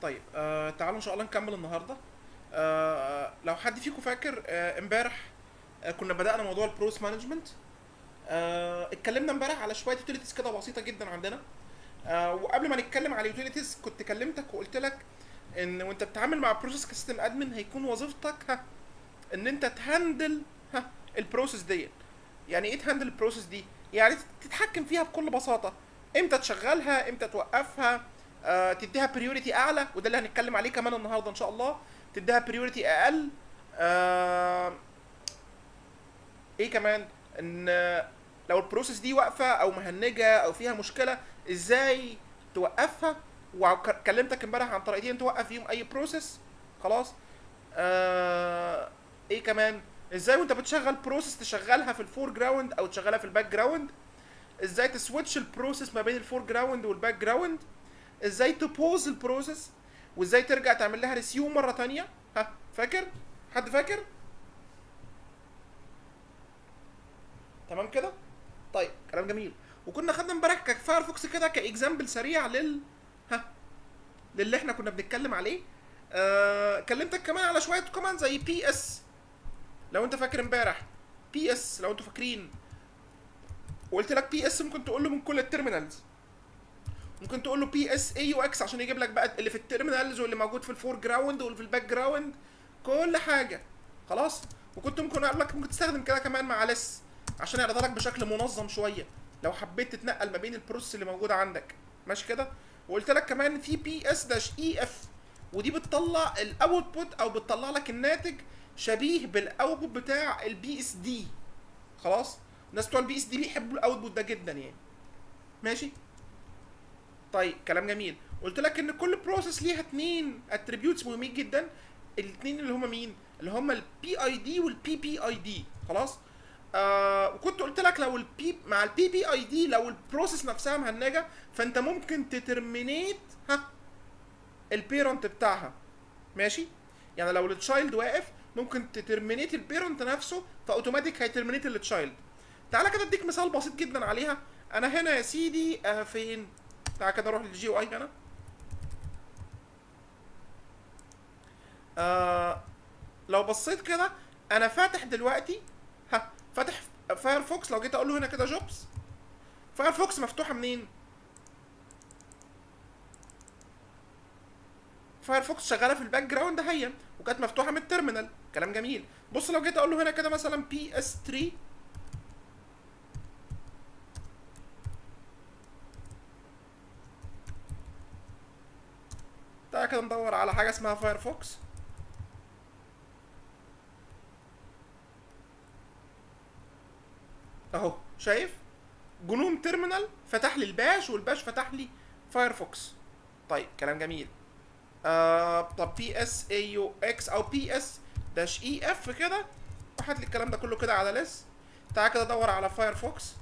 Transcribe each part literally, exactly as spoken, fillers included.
طيب آه تعالوا ان شاء الله نكمل النهارده. آه لو حد فيكم فاكر آه امبارح آه كنا بدأنا موضوع البروس مانجمنت. آه اتكلمنا امبارح على شويه يوتيليتيز كده بسيطه جدا عندنا. آه وقبل ما نتكلم على اليوتيليتيز كنت كلمتك وقلت لك ان وانت بتتعامل مع بروسيس كسيستم ادمن هيكون وظيفتك ها ان انت تهندل ها البروسيس ديت. يعني ايه تهندل البروسيس دي؟ يعني تتحكم فيها بكل بساطه، امتى تشغلها امتى توقفها، آه تديها بريوريتي اعلى، وده اللي هنتكلم عليه كمان النهارده ان شاء الله. تديها بريوريتي اقل. آه ايه كمان؟ ان لو البروسيس دي واقفه او مهنجه او فيها مشكله ازاي توقفها. وكلمتك امبارح عن طريقتين توقف فيهم اي بروسيس. خلاص. آه ايه كمان؟ ازاي وانت بتشغل بروسيس تشغلها في الفور جراوند او تشغلها في الباك جراوند. ازاي تسويتش البروسيس ما بين الفور جراوند والباك جراوند. ازاي تبوز البروسيس وازاي ترجع تعمل لها ريسيوم مره تانية. ها فاكر؟ حد فاكر؟ تمام كده. طيب كلام جميل. وكنا خدنا امبارح كفايرفوكس كده كاكزامبل سريع لل ها للي احنا كنا بنتكلم عليه. آه... كلمتك كمان على شويه كمان زي بي اس. لو انت فاكر امبارح بي اس، لو انتوا فاكرين، وقلت لك بي اس ممكن تقول له من كل التيرمينالز. ممكن تقول له بي اس اي يو اكس عشان يجيب لك بقى اللي في التيرمينالز واللي موجود في الفور جراوند واللي في الباك جراوند، كل حاجه. خلاص. وكنت ممكن اقول لك ممكن تستخدم كده كمان مع لس عشان يعرضها لك بشكل منظم شويه لو حبيت تتنقل ما بين البروسيس اللي موجوده عندك. ماشي كده. وقلت لك كمان في بي اس داش اي اف، ودي بتطلع الاوتبوت او بتطلع لك الناتج شبيه بالاوتبوت بتاع البي اس دي. خلاص. الناس بتوع البي اس دي بيحبوا الاوتبوت ده جدا يعني. ماشي. طيب كلام جميل. قلت لك ان كل بروسيس ليها اتنين اتريبيوتس مهمين جدا. الاتنين اللي هما مين؟ اللي هما البي اي دي والبي بي اي دي. خلاص. آه وكنت قلت لك لو البي مع البي بي اي دي لو البروسيس نفسها مهنجه فانت ممكن تترمينيت ها البيرنت بتاعها. ماشي. يعني لو التشايلد واقف ممكن تترمينيت البيرنت نفسه فاوتوماتيك هيترمينيت التشايلد. تعالى كده اديك مثال بسيط جدا عليها. انا هنا يا سيدي آه فين؟ تعالى كده اروح للجي او اي هنا. آه لو بصيت كده انا فاتح دلوقتي ها فاتح فايرفوكس. لو جيت اقول له هنا كده جوبز، فايرفوكس مفتوحه منين؟ فايرفوكس شغاله في الباك جراوند اهي، وكانت مفتوحه من التيرمينال. كلام جميل. بص لو جيت اقول له هنا كده مثلا بي اس ثلاثة، تعالى كده ندور على حاجه اسمها فايرفوكس. اهو شايف؟ جنوم تيرمينال فتح لي الباش والباش فتح لي فايرفوكس. طيب كلام جميل. آه طب بي اس اي يو اكس او بي اس داش اي اف كده، وهات لي الكلام ده كله كده على لس. تعالى كده دور على فايرفوكس.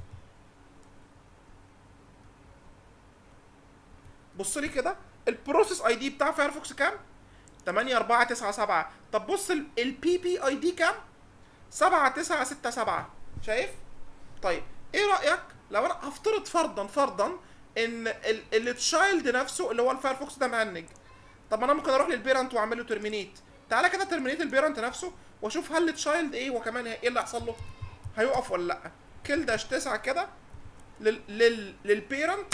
بص لي كده البروسيس اي دي بتاع فايرفوكس كام؟ تمانية اربعة تسعة سبعة. طب بص البي بي اي دي كام؟ سبعة تسعة ستة سبعة. شايف؟ طيب ايه رايك لو انا هفترض فرضا فرضا ان التشايلد نفسه اللي هو الفايرفوكس ده مهنج. طب انا ممكن اروح للبيرنت واعمل له ترمينيت. تعالى كده ترمينيت البيرنت نفسه واشوف هل التشايلد ايه وكمان ايه اللي هيحصل له، هيقف ولا لا. كل داش تسعة كده لل لل للبيرنت.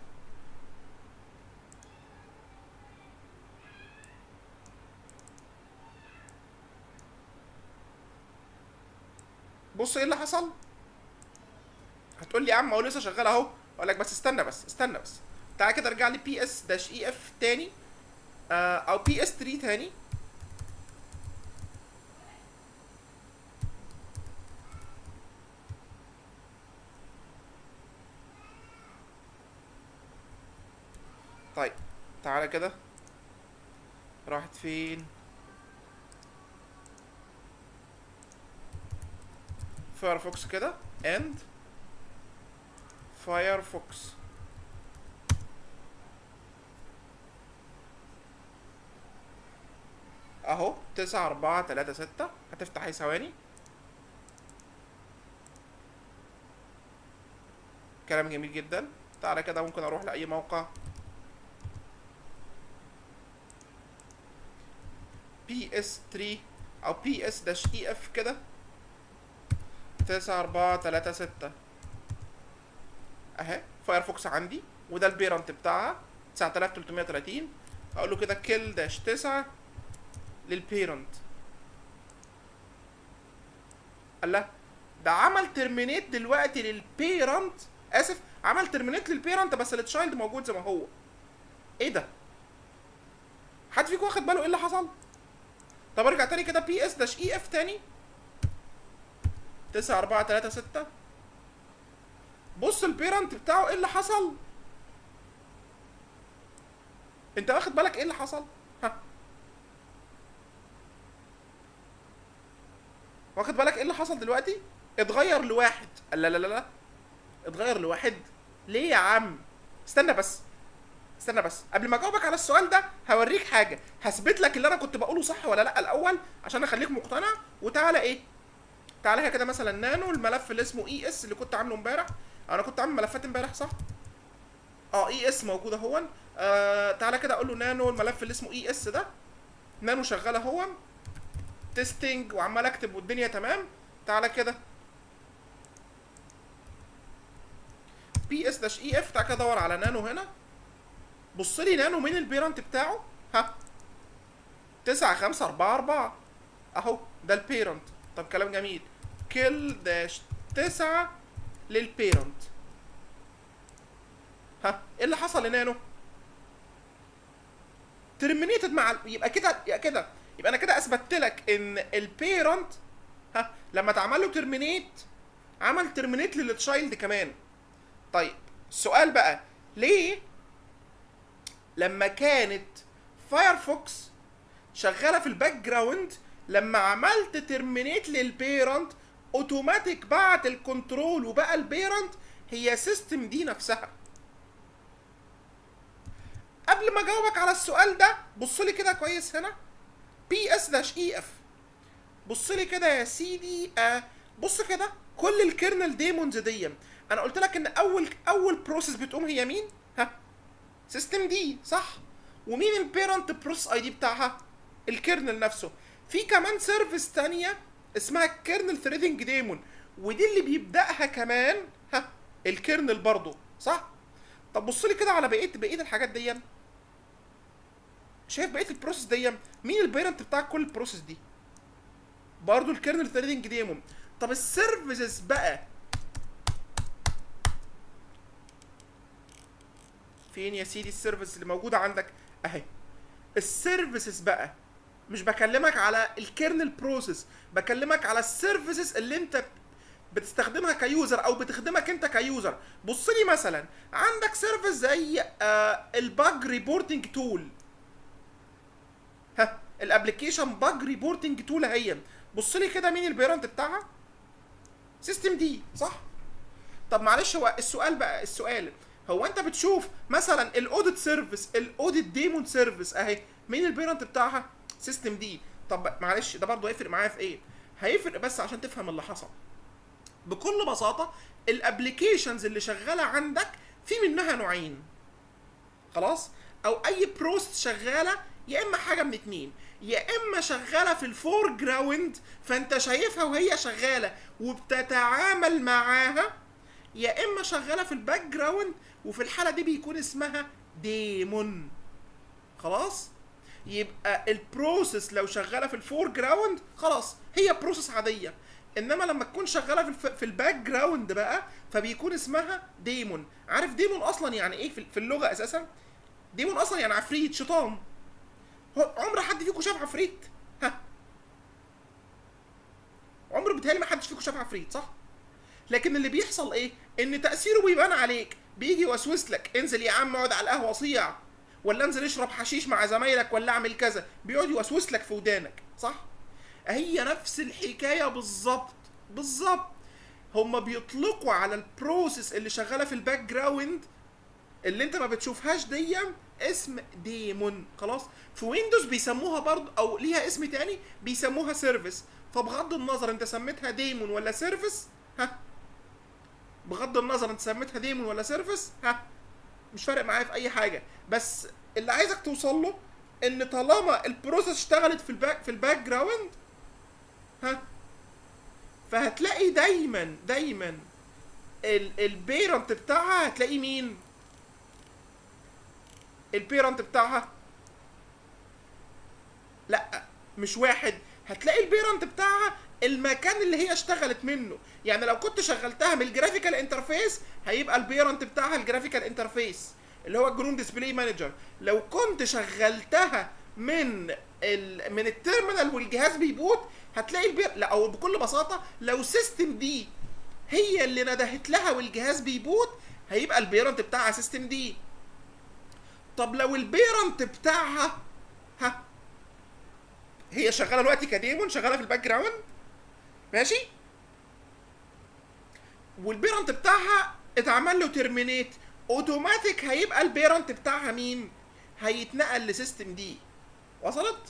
بص ايه اللي حصل. هتقول لي يا عم هو لسه شغال اهو. اقول لك بس استنى بس استنى بس. تعالى كده ارجع لي بي اس داش اي اف تاني. آه او بي اس ثلاثة تاني. طيب تعالى كده. راحت فين؟ فايرفوكس كده اند فايرفوكس. اهو تسعة اربعة تلاتة ستة. هتفتح اي ثواني. كلام جميل جدا. تعالى كده ممكن اروح لاي موقع. بي اس ثلاثة او بي اس داش اي اف كده تسعة أربعة تلاتة ستة اهي فايرفوكس عندي، وده البيرنت بتاعها تسعة آلاف وتلتمية وتلاتين. اقول له كده كيل داش تسعة للبيرنت. الله، ده عمل ترمينيت دلوقتي للبيرنت، اسف عمل ترمينيت للبيرنت بس التشايلد موجود زي ما هو. ايه ده؟ حد فيكم واخد باله ايه اللي حصل؟ طب ارجع تاني كده بي اس داش اي اف تاني تسعة أربعة تلاتة ستة. بص البيرنت بتاعه ايه اللي حصل؟ انت واخد بالك ايه اللي حصل؟ ها، واخد بالك ايه اللي حصل دلوقتي؟ اتغير لواحد. لا لا لا لا، اتغير لواحد ليه يا عم؟ استنى بس استنى بس قبل ما اجاوبك على السؤال ده هوريك حاجه، هثبت لك اللي انا كنت بقوله صح ولا لا الاول عشان اخليك مقتنع. وتعالى ايه، تعالى هي كده مثلا نانو الملف اللي اسمه اي اس اللي كنت عامله امبارح. انا كنت عامل ملفات امبارح صح؟ اه اي اس موجود اهون. آه تعالى كده اقول له نانو الملف اللي اسمه اي اس ده، نانو شغال اهون تيستنج وعمال اكتب والدنيا تمام. تعالى كده بي اس داش اي اف، تعالى كده دور على نانو هنا. بص لي نانو مين البيرنت بتاعه؟ ها، تسعة خمسة أربعة أربعة اهو ده البيرنت. طب كلام جميل، كيل داش تسعة للبيرنت. ها ايه اللي حصل لنانو؟ ترمينيتد مع ال... يبقى كده يبقى كده يبقى انا كده اثبتت لك ان البيرنت ها لما اتعمل له ترمينيت عمل ترمينيت للتشايلد كمان. طيب السؤال بقى، ليه لما كانت فايرفوكس شغاله في الباك جراوند لما عملت ترمينيت للبيرنت اوتوماتيك بعت الكنترول وبقى البيرنت هي سيستم دي نفسها؟ قبل ما اجاوبك على السؤال ده بص لي كده كويس هنا بي اس داش اي اف. بص لي كده يا سيدي، آه بص كده كل الكيرنل ديمونز دي انا قلت لك ان اول اول بروسيس بتقوم هي مين؟ ها، سيستم دي صح؟ ومين البيرنت بروسيس اي دي بتاعها؟ الكيرنل نفسه. في كمان سيرفيس تانية اسمها كيرنل ثريدنج ديمون، ودي اللي بيبداها كمان ها الكيرنل برضو صح؟ طب بص لي كده على بقيه بقيه الحاجات دي، شايف بقيه البروسيس دي مين البيرنت بتاع كل البروسيس دي؟ برضو الكيرنل ثريدنج ديمون. طب السيرفيسز بقى فين يا سيدي؟ السيرفيس اللي موجوده عندك اهي. السيرفيسز بقى مش بكلمك على الكيرنل بروسيس، بكلمك على السيرفيسز اللي انت بتستخدمها كيوزر او بتخدمك انت كيوزر. بص لي مثلا عندك سيرفيس زي آه الباج ريبورتنج تول، ها الابلكيشن باج ريبورتنج تول اهي. بص لي كده مين البيرنت بتاعها؟ سيستم دي صح؟ طب معلش هو السؤال بقى، السؤال هو انت بتشوف مثلا الاوديت سيرفيس الاوديت ديمون سيرفيس اهي مين البيرنت بتاعها؟ سيستم دي. طب معلش ده برضه هيفرق معايا في ايه؟ هيفرق بس عشان تفهم اللي حصل. بكل بساطه الابلكيشنز اللي شغاله عندك في منها نوعين خلاص، او اي بروسيس شغاله يا اما حاجه من اتنين، يا اما شغاله في الفور جراوند فانت شايفها وهي شغاله وبتتعامل معاها، يا اما شغاله في الباك جراوند وفي الحاله دي بيكون اسمها ديمون. خلاص، يبقى البروسيس لو شغاله في الفور جراوند خلاص هي بروسيس عاديه، انما لما تكون شغاله في الف... في الباك جراوند بقى فبيكون اسمها ديمون. عارف ديمون اصلا يعني ايه في اللغه اساسا؟ ديمون اصلا يعني عفريت، شيطان. هو عمر حد فيكم شاف عفريت؟ ها، عمر بيتهيألي ما حدش فيكم شاف عفريت صح؟ لكن اللي بيحصل ايه؟ ان تاثيره بيبان عليك، بيجي يوسوس لك انزل يا عم اقعد على القهوه صيع، ولا انزل اشرب حشيش مع زمايلك، ولا اعمل كذا، بيقعد يوسوس لك في ودانك صح؟ هي نفس الحكايه بالظبط بالظبط. هما بيطلقوا على البروسيس اللي شغاله في الباك جراوند اللي انت ما بتشوفهاش دي اسم ديمون. خلاص، في ويندوز بيسموها برضه او ليها اسم تاني بيسموها سيرفيس. فبغض النظر انت سميتها ديمون ولا سيرفيس، ها بغض النظر انت سميتها ديمون ولا سيرفيس، ها مش فارق معايا في اي حاجه. بس اللي عايزك توصل له ان طالما البروسيس اشتغلت في الباك في الباك جراوند، ها، فهتلاقي دايما دايما البيرنت بتاعها هتلاقي مين؟ البيرنت بتاعها لا مش واحد، هتلاقي البيرنت بتاعها المكان اللي هي اشتغلت منه. يعني لو كنت شغلتها من الجرافيكال انترفيس هيبقى البيرنت بتاعها الجرافيكال انترفيس اللي هو الجرون ديسبلاي مانجر. لو كنت شغلتها من ال... من التيرمينال والجهاز بيبوت هتلاقي البير لا، او بكل بساطه لو سيستم دي هي اللي ندهت لها والجهاز بيبوت هيبقى البيرنت بتاعها سيستم دي. طب لو البيرنت بتاعها ها هي شغاله دلوقتي كديمون، شغاله في الباك جراوند ماشي، والبيرنت بتاعها اتعمل له ترمينيت، اوتوماتيك هيبقى البيرنت بتاعها مين؟ هيتنقل لسيستم دي. وصلت؟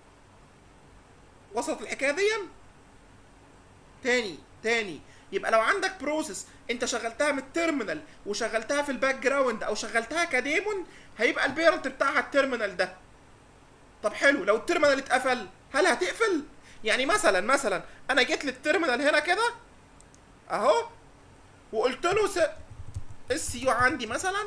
وصلت الحكايه دي؟ تاني تاني يبقى لو عندك بروسيس انت شغلتها من التيرمينال وشغلتها في الباك جراوند او شغلتها كديمون هيبقى البيرنت بتاعها التيرمينال ده. طب حلو، لو التيرمينال اتقفل هل هتقفل؟ يعني مثلا مثلا انا جيت للتيرمينال هنا كده اهو وقلت له س... اس يو عندي مثلا،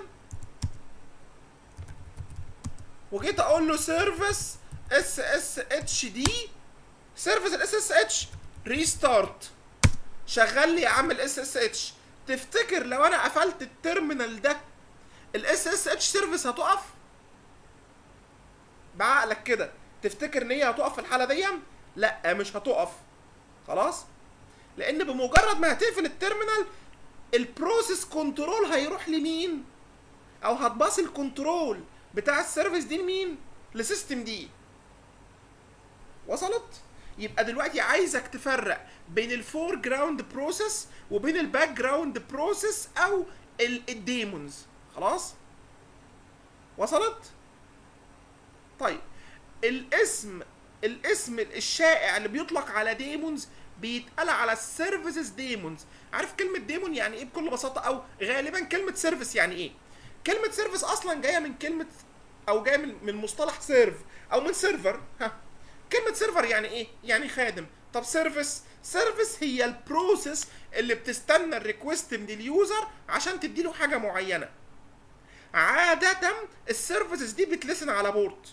وجيت اقول له سيرفيس اس اس اتش دي، سيرفيس الاس اس اتش ريستارت، شغل لي يا عم الاس اس اتش. تفتكر لو انا قفلت التيرمينال ده الاس اس اتش سيرفيس هتقف؟ بعقلك كده تفتكر ان هي هتقف في الحاله دي؟ لا مش هتقف خلاص، لان بمجرد ما هتقفل التيرمينال البروسيس كنترول هيروح لمين؟ او هتباص الكنترول بتاع السيرفيس دي لمين؟ لسيستم دي. وصلت؟ يبقى دلوقتي عايزك تفرق بين الفور جراوند بروسيس وبين الباك جراوند بروسيس او الديمونز. خلاص؟ وصلت؟ طيب الاسم الاسم الشائع اللي بيطلق على ديمونز بيتقال على السيرفيسز ديمونز. عارف كلمه ديمون يعني ايه بكل بساطه؟ او غالبا كلمه سيرفيس يعني ايه؟ كلمه سيرفيس اصلا جايه من كلمه او جايه من من مصطلح سيرف او من سيرفر. ها، كلمه سيرفر يعني ايه؟ يعني خادم. طب سيرفيس، سيرفيس هي البروسيس اللي بتستنى الريكوست من اليوزر عشان تديله حاجه معينه. عاده السيرفيسز دي بتلسن على بورت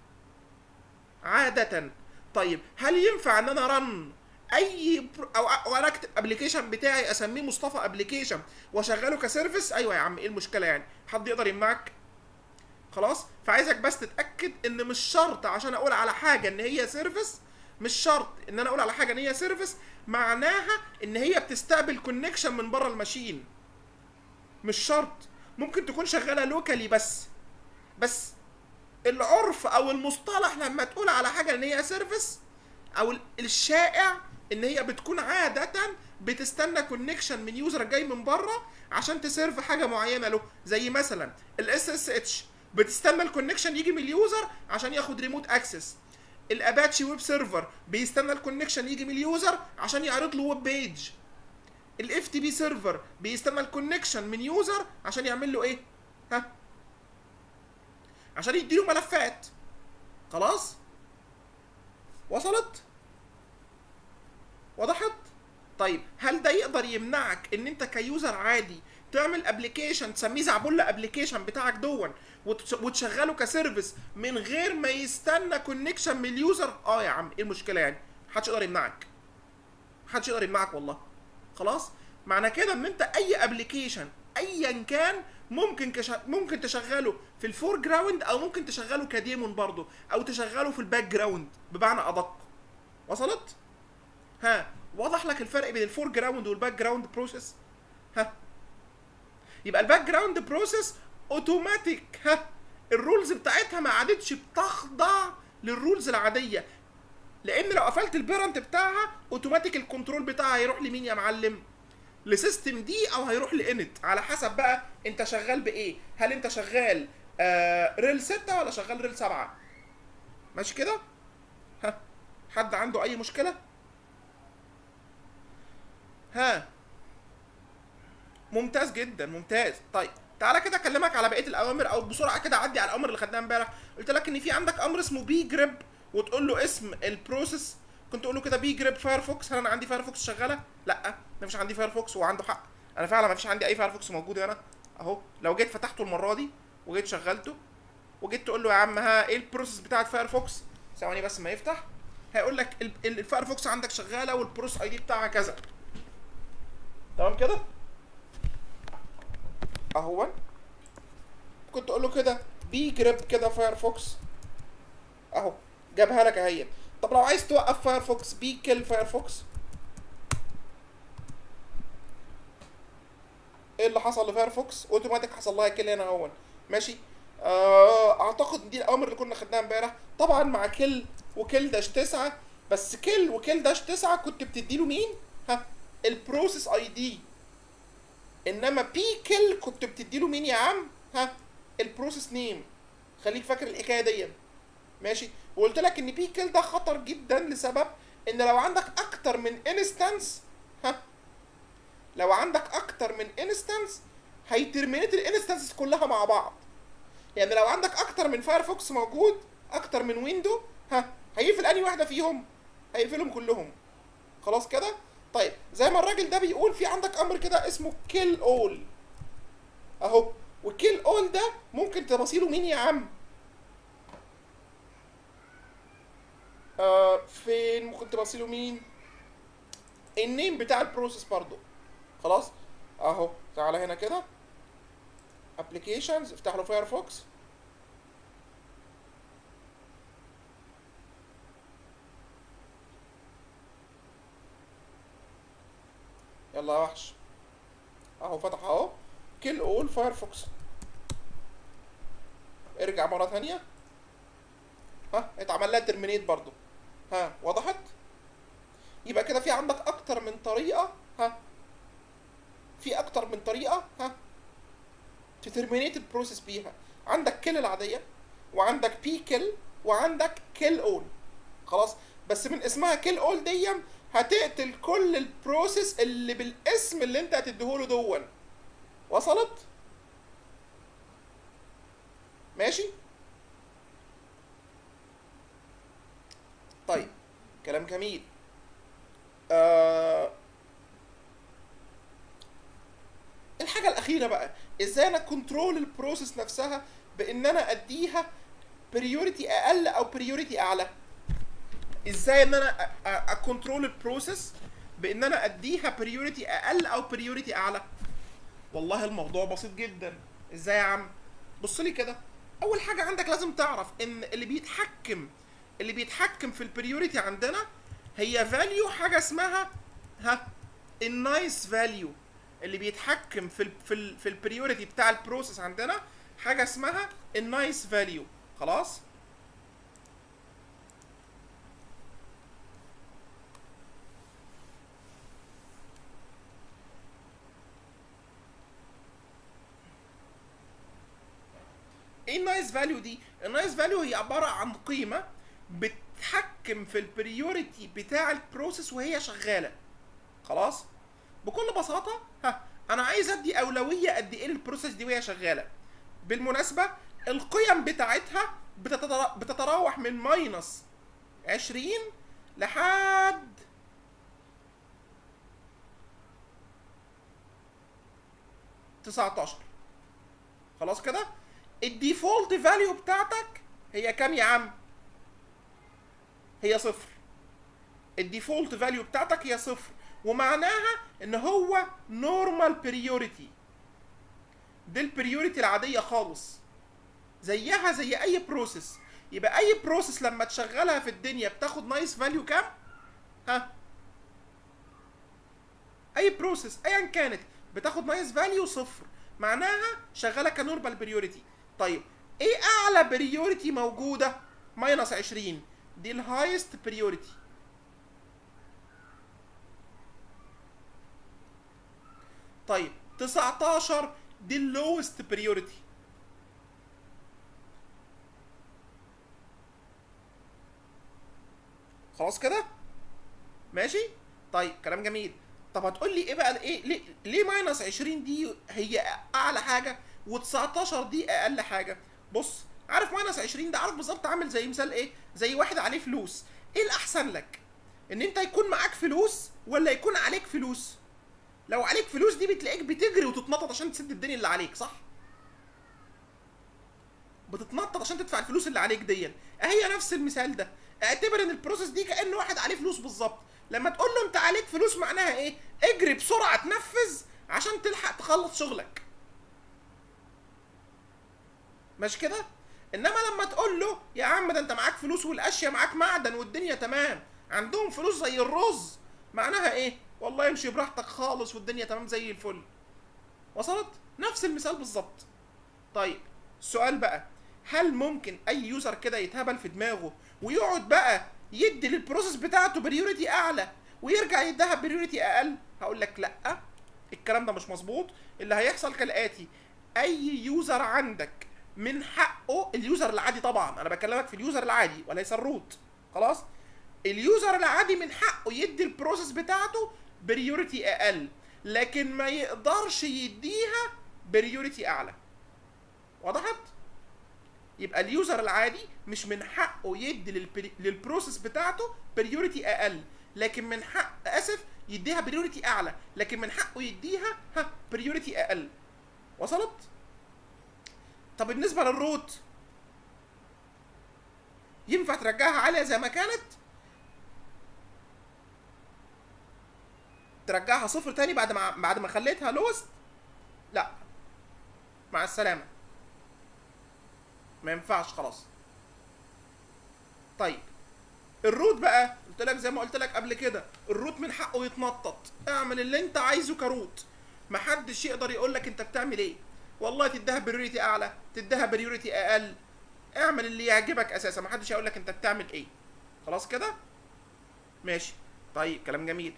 عاده. طيب هل ينفع ان انا رن اي او او انا اكتب ابلكيشن بتاعي اسميه مصطفى ابلكيشن واشغله كسيرفيس؟ ايوه يا عم، ايه المشكله يعني؟ حد يقدر يمنعك؟ خلاص، فعايزك بس تتاكد ان مش شرط عشان اقول على حاجه ان هي سيرفيس، مش شرط ان انا اقول على حاجه ان هي سيرفيس معناها ان هي بتستقبل كونكشن من بره الماشين. مش شرط، ممكن تكون شغاله لوكالي بس. بس العرف او المصطلح لما تقول على حاجه ان هي سيرفيس او الشائع ان هي بتكون عاده بتستنى كونكشن من يوزر جاي من بره عشان تسيرف حاجه معينه له. زي مثلا الاس اس اتش بتستنى الكونكشن يجي من اليوزر عشان ياخد ريموت اكسس. الاباتشي ويب سيرفر بيستنى الكونكشن يجي من اليوزر عشان يعرض له ويب بيج. الاف تي بي سيرفر بيستنى الكونكشن من يوزر عشان يعمل له ايه؟ ها، عشان يديله ملفات. خلاص؟ وصلت؟ وضحت؟ طيب هل ده يقدر يمنعك ان انت كيوزر عادي تعمل ابلكيشن تسميه زعبله ابلكيشن بتاعك دون وتشغله كسيرفيس من غير ما يستنى كونكشن من اليوزر؟ اه يا عم، ايه المشكله يعني؟ محدش يقدر يمنعك. محدش يقدر يمنعك والله. خلاص؟ معنى كده ان انت اي ابلكيشن ايا كان ممكن كش... ممكن تشغله في الفور جراوند او ممكن تشغله كديمون برضه او تشغله في الباك جراوند بمعنى ادق. وصلت؟ ها، واضح لك الفرق بين الفور جراوند والباك جراوند بروسيس؟ ها، يبقى الباك جراوند بروسيس اوتوماتيك، ها، الرولز بتاعتها ما عادتش بتخضع للرولز العاديه، لان لو قفلت البيرنت بتاعها اوتوماتيك الكنترول بتاعها هيروح لمين يا معلم؟ لسيستم دي او هيروح لانت، على حسب بقى انت شغال بايه. هل انت شغال آه ريل ستة ولا شغال ريل سبعة؟ ماشي كده؟ ها، حد عنده اي مشكله؟ ها، ممتاز جدا، ممتاز. طيب تعالى كده اكلمك على بقيه الاوامر، او بسرعه كده اعدي على الاوامر اللي خدناها امبارح. قلت لك ان في عندك امر اسمه بي جريب، وتقول له اسم البروسيس. كنت تقول له كده بي جريب فايرفوكس. هل انا عندي فايرفوكس شغاله؟ لا، مفيش عندي فايرفوكس، وعنده حق. انا فعلا مفيش عندي اي فايرفوكس موجود هنا اهو. لو جيت فتحته المره دي وجيت شغلته وجيت تقول له يا عم ها ايه البروسيس بتاعت فايرفوكس، ثواني بس ما يفتح، هيقول لك الفايرفوكس عندك شغاله والبروسيس اي دي بتاعها كذا. تمام كده اهو. كنت تقول له كده بي جريب كده فايرفوكس اهو، جابها لك اهي. طب لو عايز توقف فايرفوكس بي كيل فايرفوكس، ايه اللي حصل لفايرفوكس؟ اوتوماتيك حصل لها كيل هنا اهو. ماشي. آه اعتقد دي الاوامر اللي كنا خدناها امبارح طبعا مع كيل وكيل داش تسعة. بس كيل وكيل داش تسعة كنت بتدي له مين؟ ها البروسيس اي دي. انما بي كيل كنت بتدي له مين يا عم؟ ها البروسيس نيم. خليك فاكر الحكايه دي. ماشي. وقلت لك ان بي كيل ده خطر جدا لسبب ان لو عندك اكتر من انستنس، ها لو عندك اكتر من انستنس هيترمينيت الانستنسز كلها مع بعض. يعني لو عندك اكتر من فايرفوكس موجود، اكتر من ويندو، ها هيقفل انهي واحده فيهم؟ هيقفلهم كلهم. خلاص كده. طيب زي ما الراجل ده بيقول، في عندك امر كده اسمه كيل اول اهو. وكيل اول ده ممكن تبصيله مين يا عم؟ آه فين ممكن تبصيله مين؟ النيم بتاع البروسيس برضو. خلاص اهو. تعالى هنا كده ابلكيشنز، افتح له فايرفوكس. يلا يا وحش اهو، فتح اهو كيل اول فايرفوكس. ارجع مره ثانيه. ها اتعمل لها ترمينيت برضو. ها وضحت؟ يبقى كده في عندك اكتر من طريقه، ها في اكتر من طريقه ها تترمينيت البروسيس بيها. عندك كيل العاديه، وعندك بي كيل، وعندك كيل اول. خلاص. بس من اسمها كيل اول دي هتقتل كل البروسيس اللي بالاسم اللي انت هتديهوله دون. وصلت؟ ماشي. طيب كلام جميل. آه الحاجه الاخيره بقى، ازاي انا كنترول البروسيس نفسها بان انا اديها بريوريتي اقل او بريوريتي اعلى. ازاي ان انا اكنترول البروسيس بان انا اديها بريوريتي اقل او بريوريتي اعلى؟ والله الموضوع بسيط جدا. ازاي يا عم؟ بص لي كده. اول حاجه عندك لازم تعرف ان اللي بيتحكم اللي بيتحكم في البريوريتي عندنا هي فاليو، حاجه اسمها ها النايس فاليو. اللي بيتحكم في ال في ال في البريوريتي بتاع البروسيس عندنا حاجه اسمها النايس فاليو. خلاص. ايه النايس فاليو دي؟ النايس فاليو هي عباره عن قيمه بتحكم في البريوريتي بتاع البروسيس وهي شغاله. خلاص. بكل بساطه ها انا عايز ادي اولويه قد ايه للبروسيس دي وهي شغاله. بالمناسبه القيم بتاعتها بتتراوح من ماينس عشرين لحد تسعتاشر. خلاص كده. الديفولت فاليو بتاعتك هي كام يا عم؟ هي صفر. الديفولت فاليو بتاعتك هي صفر، ومعناها ان هو نورمال بريوريتي. دي البريوريتي العاديه خالص، زيها زي اي بروسيس. يبقى اي بروسيس لما تشغلها في الدنيا بتاخد نايس فاليو كام؟ ها اي بروسيس ايا كانت بتاخد نايس فاليو صفر، معناها شغاله كنورمال بريوريتي. طيب ايه اعلى بريوريتي موجوده؟ ماينس عشرين، دي الهايست بريوريتي. طيب تسعتاشر دي اللوست بريوريتي. خلاص كده. ماشي. طيب كلام جميل. طب هتقول لي ايه بقى؟ ايه ليه ليه ماينس عشرين دي هي اعلى حاجه؟ و19 دي اقل حاجه. بص، عارف ماينس عشرين ده عارف بالظبط عامل زي مثال ايه؟ زي واحد عليه فلوس. ايه الاحسن لك؟ ان انت يكون معاك فلوس ولا يكون عليك فلوس؟ لو عليك فلوس دي بتلاقيك بتجري وتتنطط عشان تسد الدنيا اللي عليك، صح؟ بتتنطط عشان تدفع الفلوس اللي عليك دي. اهي نفس المثال ده، اعتبر ان البروسيس دي كأن واحد عليه فلوس بالظبط. لما تقول له انت عليك فلوس معناها ايه؟ اجري بسرعه تنفذ عشان تلحق تخلص شغلك. مش كده؟ انما لما تقول له يا عم ده انت معاك فلوس والاشياء معاك معدن والدنيا تمام، عندهم فلوس زي الرز، معناها ايه؟ والله امشي براحتك خالص والدنيا تمام زي الفل. وصلت؟ نفس المثال بالظبط. طيب السؤال بقى، هل ممكن اي يوزر كده يتهبل في دماغه ويقعد بقى يدي للبروسيس بتاعته بريوريتي اعلى ويرجع يديها بريوريتي اقل؟ هقول لك لا، الكلام ده مش مظبوط. اللي هيحصل كالاتي: اي يوزر عندك من حقه، اليوزر العادي طبعا، انا بكلمك في اليوزر العادي وليس الروت، خلاص؟ اليوزر العادي من حقه يدي البروسيس بتاعته بريوريتي اقل، لكن ما يقدرش يديها بريوريتي اعلى. وضحت؟ يبقى اليوزر العادي مش من حقه يدي للبري... للبروسيس بتاعته بريوريتي اقل، لكن من حق اسف يديها بريوريتي اعلى، لكن من حقه يديها ها بريوريتي اقل. وصلت؟ طب بالنسبه للروت، ينفع ترجعها عاليه زي ما كانت؟ ترجعها صفر تاني بعد ما بعد ما خليتها لوست؟ لا، مع السلامه، ما ينفعش خلاص. طيب الروت بقى، قلت لك زي ما قلت لك قبل كده، الروت من حقه يتنطط، اعمل اللي انت عايزه كروت، محدش يقدر يقول لك انت بتعمل ايه. والله تديها بريوريتي اعلى، تديها بريوريتي اقل، اعمل اللي يعجبك اساسا، محدش هيقول لك انت بتعمل ايه. خلاص كده؟ ماشي. طيب كلام جميل.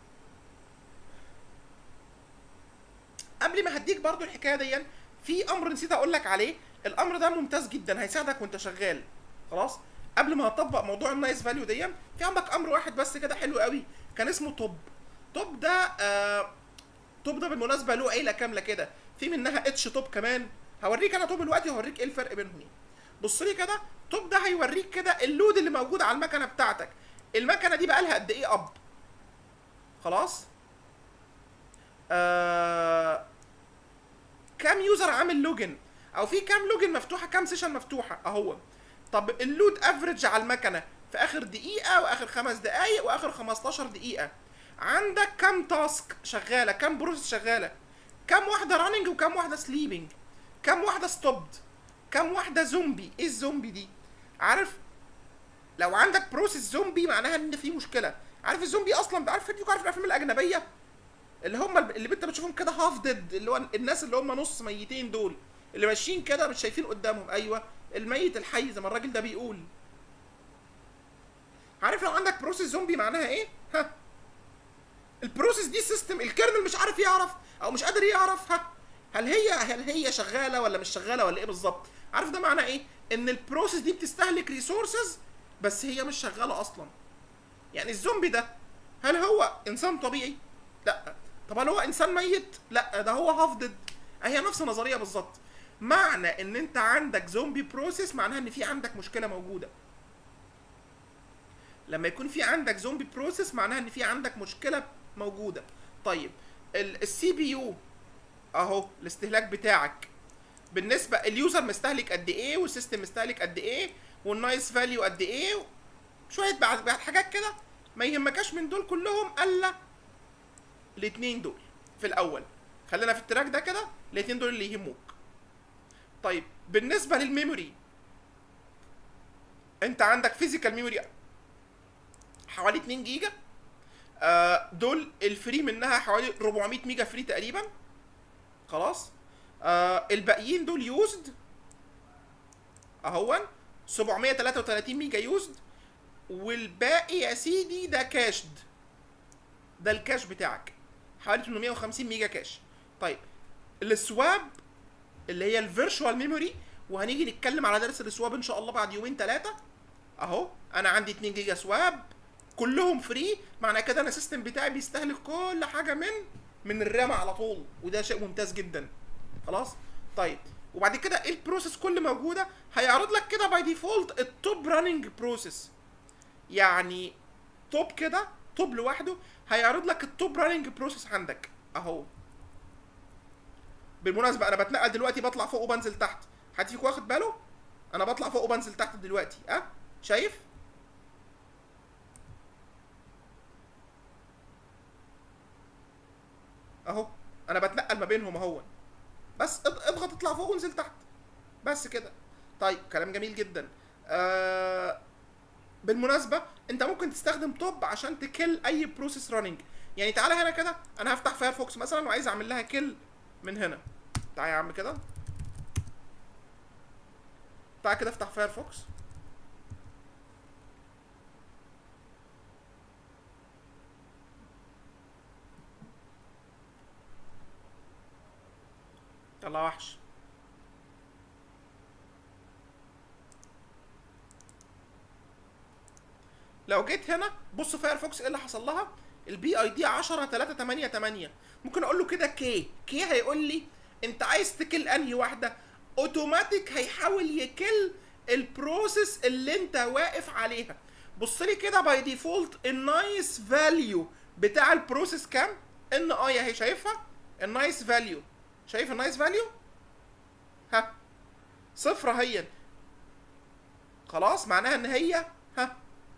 قبل ما هديك برضو الحكايه دي، في امر نسيت اقول لك عليه. الامر ده ممتاز جدا، هيساعدك وانت شغال. خلاص؟ قبل ما هطبق موضوع النايس فاليو دي، في عندك امر واحد بس كده حلو قوي، كان اسمه توب. توب ده آه توب ده بالمناسبه له عيله كامله كده، في منها اتش توب كمان. هوريك انا توب دلوقتي وهوريك ايه الفرق بينهم. بص لي كده، توب ده هيوريك كده اللود اللي موجود على المكنه بتاعتك. المكنه دي بقى لها قد ايه اب. خلاص؟ آه كام يوزر عامل لوجن، او في كام لوجن مفتوحه، كام سيشن مفتوحه اهو. طب اللود افريج على المكنه في اخر دقيقه واخر خمس دقائق واخر خمستاشر دقيقه. عندك كام تاسك شغاله، كام بروسيس شغاله، كام واحده راننج وكام واحده سليبنج، كام واحده ستوبد، كام واحده زومبي. ايه الزومبي دي؟ عارف لو عندك بروسيس زومبي معناها ان في مشكله. عارف الزومبي اصلا؟ عارف فيديو، عارف الافلام الاجنبيه اللي هم اللي انت بتشوفهم كده هاف ديد، اللي هو الناس اللي هم نص ميتين دول، اللي ماشيين كده مش شايفين قدامهم. ايوه، الميت الحي زي ما الراجل ده بيقول. عارف لو عندك بروسيس زومبي معناها ايه؟ ها، البروسيس دي سيستم الكيرنل مش عارف يعرف او مش قادر يعرف ها هل هي هل هي شغاله ولا مش شغاله ولا ايه بالظبط. عارف ده معناه ايه؟ ان البروسيس دي بتستهلك ريسورسز بس هي مش شغاله اصلا. يعني الزومبي ده هل هو انسان طبيعي؟ لا. طب هل هو انسان ميت؟ لا، ده هو هاف ديد. هي نفس النظريه بالظبط. معنى ان انت عندك زومبي بروسيس معناها ان في عندك مشكله موجوده. لما يكون في عندك زومبي بروسيس معناها ان في عندك مشكله موجوده. طيب السي بي يو اهو الاستهلاك بتاعك بالنسبه اليوزر مستهلك قد ايه والسيستم مستهلك قد ايه والنايس فاليو قد ايه، شويه بعد بعد حاجات كده ما يهمكاش من دول كلهم الا الاثنين دول في الاول. خلينا في التراك ده كده، الاثنين دول اللي يهموك. طيب بالنسبه للميموري، انت عندك فيزيكال ميموري حوالي اتنين جيجا، آه دول الفري منها حوالي اربعمية ميجا فري تقريبا. خلاص؟ آه الباقيين دول يوزد اهون، سبعمية وتلاتة وتلاتين ميجا يوزد، والباقي يا سيدي ده كاشد. ده الكاش بتاعك حوالي تمنمية وخمسين ميجا كاش. طيب السواب اللي هي الفيرتشوال ميموري، وهنيجي نتكلم على درس السواب ان شاء الله بعد يومين ثلاثه. اهو انا عندي اتنين جيجا سواب كلهم فري، معنى كده انا السيستم بتاعي بيستهلك كل حاجه من من الرام على طول، وده شيء ممتاز جدا. خلاص؟ طيب وبعد كده ايه البروسيس كل موجوده هيعرض لك كده باي ديفولت التوب راننج بروسيس. يعني توب كده توب لوحده هيعرض لك التوب راننج بروسيس عندك اهو. بالمناسبه انا بتنقل دلوقتي بطلع فوق وبنزل تحت، حد فيكم واخد باله؟ انا بطلع فوق وبنزل تحت دلوقتي اه شايف؟ اهو انا بتنقل ما بينهم اهو، بس اضغط اطلع فوق وانزل تحت بس كده. طيب كلام جميل جدا. آه بالمناسبه انت ممكن تستخدم توب عشان تكل اي بروسيس راننج. يعني تعالى هنا كده انا هفتح فايرفوكس مثلا وعايز اعمل لها كل من هنا. تعالى يا عم كده، تعالى كده افتح فايرفوكس. يلا وحش. لو جيت هنا بص فايرفوكس ايه اللي حصل لها. البي اي دي عشرة تلاتة تمانية تمانية. ممكن اقول له كده كي كي هيقول لي انت عايز تكل انهي واحده. اوتوماتيك هيحاول يكل البروسيس اللي انت واقف عليها. بص لي كده باي ديفولت النايس فاليو بتاع البروسيس كام؟ ان اي اهي شايفها؟ النايس فاليو، شايف النايس فاليو؟ ها صفر اهي. خلاص معناها ان هي ها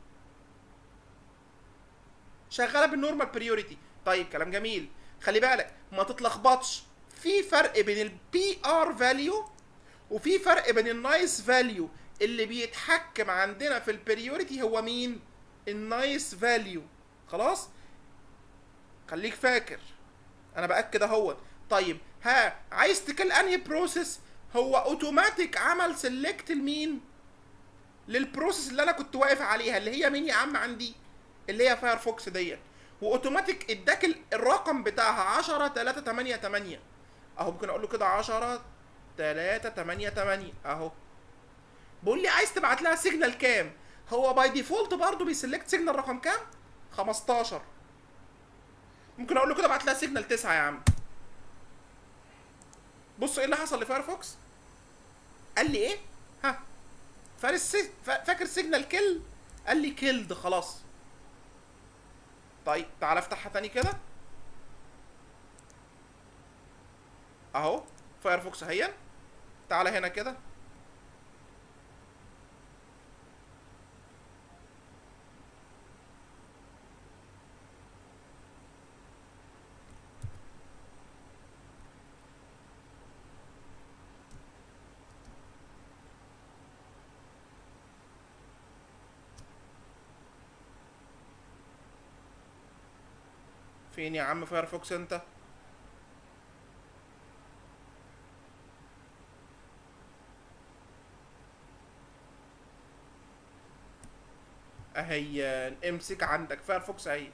شغاله بالنورمال بريوريتي. طيب كلام جميل. خلي بالك ما تتلخبطش، في فرق بين البي ار فاليو وفي فرق بين النايس فاليو. اللي بيتحكم عندنا في البريوريتي هو مين؟ النايس فاليو. خلاص خليك فاكر انا باكد اهو. طيب ها عايز تكل انهي بروسيس؟ هو اوتوماتيك عمل سيلكت لمين؟ للبروسيس اللي انا كنت واقف عليها اللي هي مين يا عم عندي؟ اللي هي فايرفوكس ديت. واوتوماتيك اداك الرقم بتاعها عشرة تلاتة تمانية تمانية اهو. ممكن اقول له كده عشرة تلاتة تمانية تمانية اهو. بيقول لي عايز تبعت لها سيجنال كام؟ هو باي ديفولت برضه بيسلكت سيجنال رقم كام؟ خمستاشر. ممكن اقول له كده ابعت لها سيجنال تسعة يا عم. بصوا ايه اللي حصل لفايرفوكس؟ قال لي ايه؟ ها فارس فاكر سيجنال كيل؟ قال لي كيلد خلاص. طيب تعال افتحها تاني كده اهو فايرفوكس اهي. تعالى هنا كده فين يا عم فايرفوكس انت؟ اهي امسك عندك فايرفوكس اهي.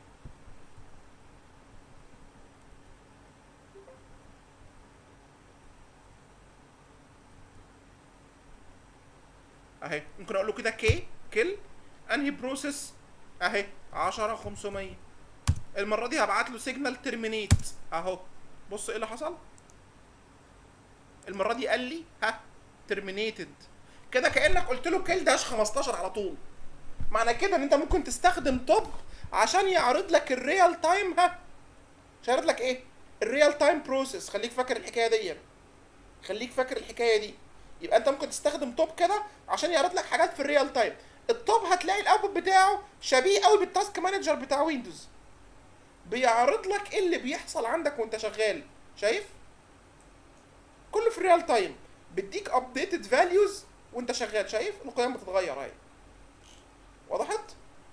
اهي ممكن اقول له كده كي كل انهي بروسيس اهي عشرة خمسمية. المره دي هبعت له سيجنال ترمينيت اهو. بص ايه اللي حصل؟ المره دي قال لي ها ترمينيتد. كده كانك قلت له كيل داش خمستاشر على طول. معنى كده ان انت ممكن تستخدم توب عشان يعرض لك الريال تايم ها مش هيعرض لك ايه؟ الريال تايم بروسيس. خليك فاكر الحكايه دي، خليك فاكر الحكايه دي. يبقى انت ممكن تستخدم توب كده عشان يعرض لك حاجات في الريال تايم. التوب هتلاقي الاوتبوت بتاعه شبيه قوي بالتاسك مانجر بتاع ويندوز، بيعرض لك ايه اللي بيحصل عندك وانت شغال. شايف؟ كله في الريال تايم، بيديك ابديتد فاليوز وانت شغال. شايف القيم بتتغير اهي؟ وضحت؟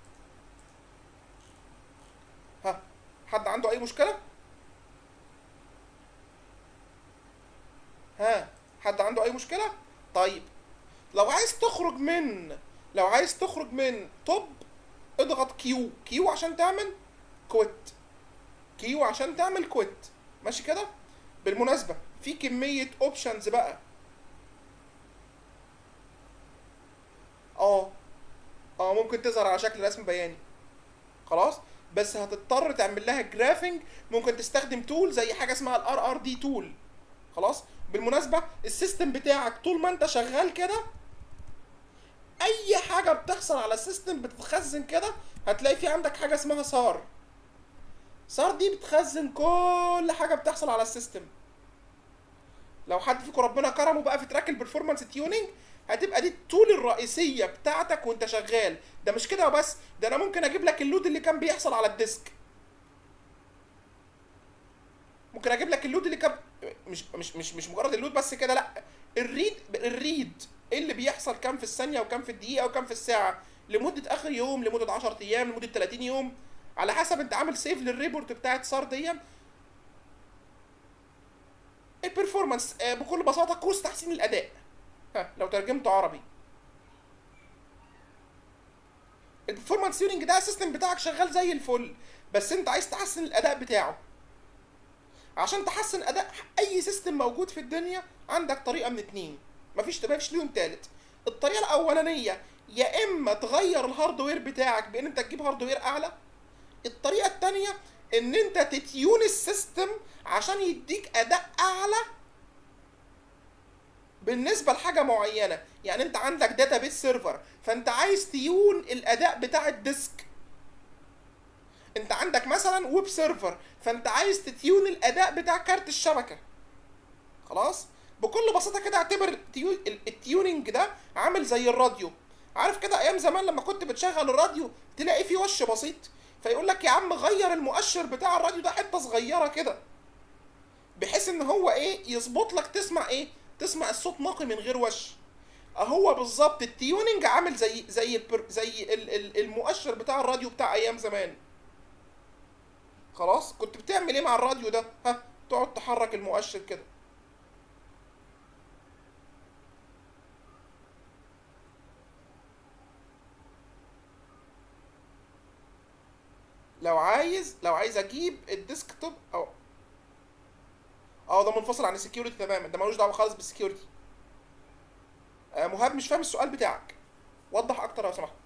ها حد عنده اي مشكله؟ ها حد عنده اي مشكله؟ طيب لو عايز تخرج من لو عايز تخرج من توب اضغط كيو كيو عشان تعمل كويت. كيو عشان تعمل كويت. ماشي كده؟ بالمناسبه في كميه اوبشنز بقى. اه اه ممكن تظهر على شكل رسم بياني. خلاص بس هتضطر تعمل لها جرافنج. ممكن تستخدم تول زي حاجه اسمها الار ار دي تول. خلاص بالمناسبه السيستم بتاعك طول ما انت شغال كده، اي حاجه بتحصل على السيستم بتتخزن كده. هتلاقي في عندك حاجه اسمها سار. سار دي بتخزن كل حاجه بتحصل على السيستم. لو حد فيكم ربنا كرمه بقى في تراك البرفورمانس تيوننج، هتبقى دي التول الرئيسيه بتاعتك وانت شغال. ده مش كده وبس، ده انا ممكن اجيب لك اللود اللي كان بيحصل على الديسك. ممكن اجيب لك اللود اللي كان مش مش مش مش مجرد اللود بس كده، لا، الريد الريد ايه اللي بيحصل، كام في الثانيه وكام في الدقيقه وكام في الساعه، لمده اخر يوم، لمده عشرة ايام، لمده ثلاثين يوم، على حسب انت عامل سيف للريبورت بتاعت سار دي. البرفورمانس بكل بساطه كورس تحسين الاداء، ها لو ترجمته عربي. البرفورمانس تيوننج ده السيستم بتاعك شغال زي الفل، بس انت عايز تحسن الاداء بتاعه. عشان تحسن اداء اي سيستم موجود في الدنيا، عندك طريقه من اتنين، مفيش مفيش ليهم تالت. الطريقه الاولانيه يا اما تغير الهاردوير بتاعك بان انت تجيب هاردوير اعلى. الطريقه التانيه ان انت تتيون السيستم عشان يديك اداء اعلى بالنسبه لحاجه معينه. يعني انت عندك داتابيس سيرفر، فانت عايز تيون الاداء بتاع الديسك. انت عندك مثلا ويب سيرفر، فانت عايز تتيون الاداء بتاع كارت الشبكه. خلاص، بكل بساطه كده اعتبر التيو... التيوننج ده عامل زي الراديو. عارف كده ايام زمان لما كنت بتشغل الراديو تلاقي فيه وش بسيط، فيقول لك يا عم غير المؤشر بتاع الراديو ده حته صغيره كده، بحيث ان هو ايه يظبط لك تسمع ايه، تسمع الصوت نقي من غير وش. اهو بالظبط التيوننج عامل زي زي البر... زي ال- ال- المؤشر بتاع الراديو بتاع ايام زمان. خلاص، كنت بتعمل ايه مع الراديو ده؟ ها، تقعد تحرك المؤشر كده. لو عايز لو عايز اجيب الديسكتوب او اه ده منفصل عن السكيورتي تماما، ده ملوش دعوه خالص بالسكيورتي. آه مهاب مش فاهم السؤال بتاعك، وضح اكتر لو سمحت.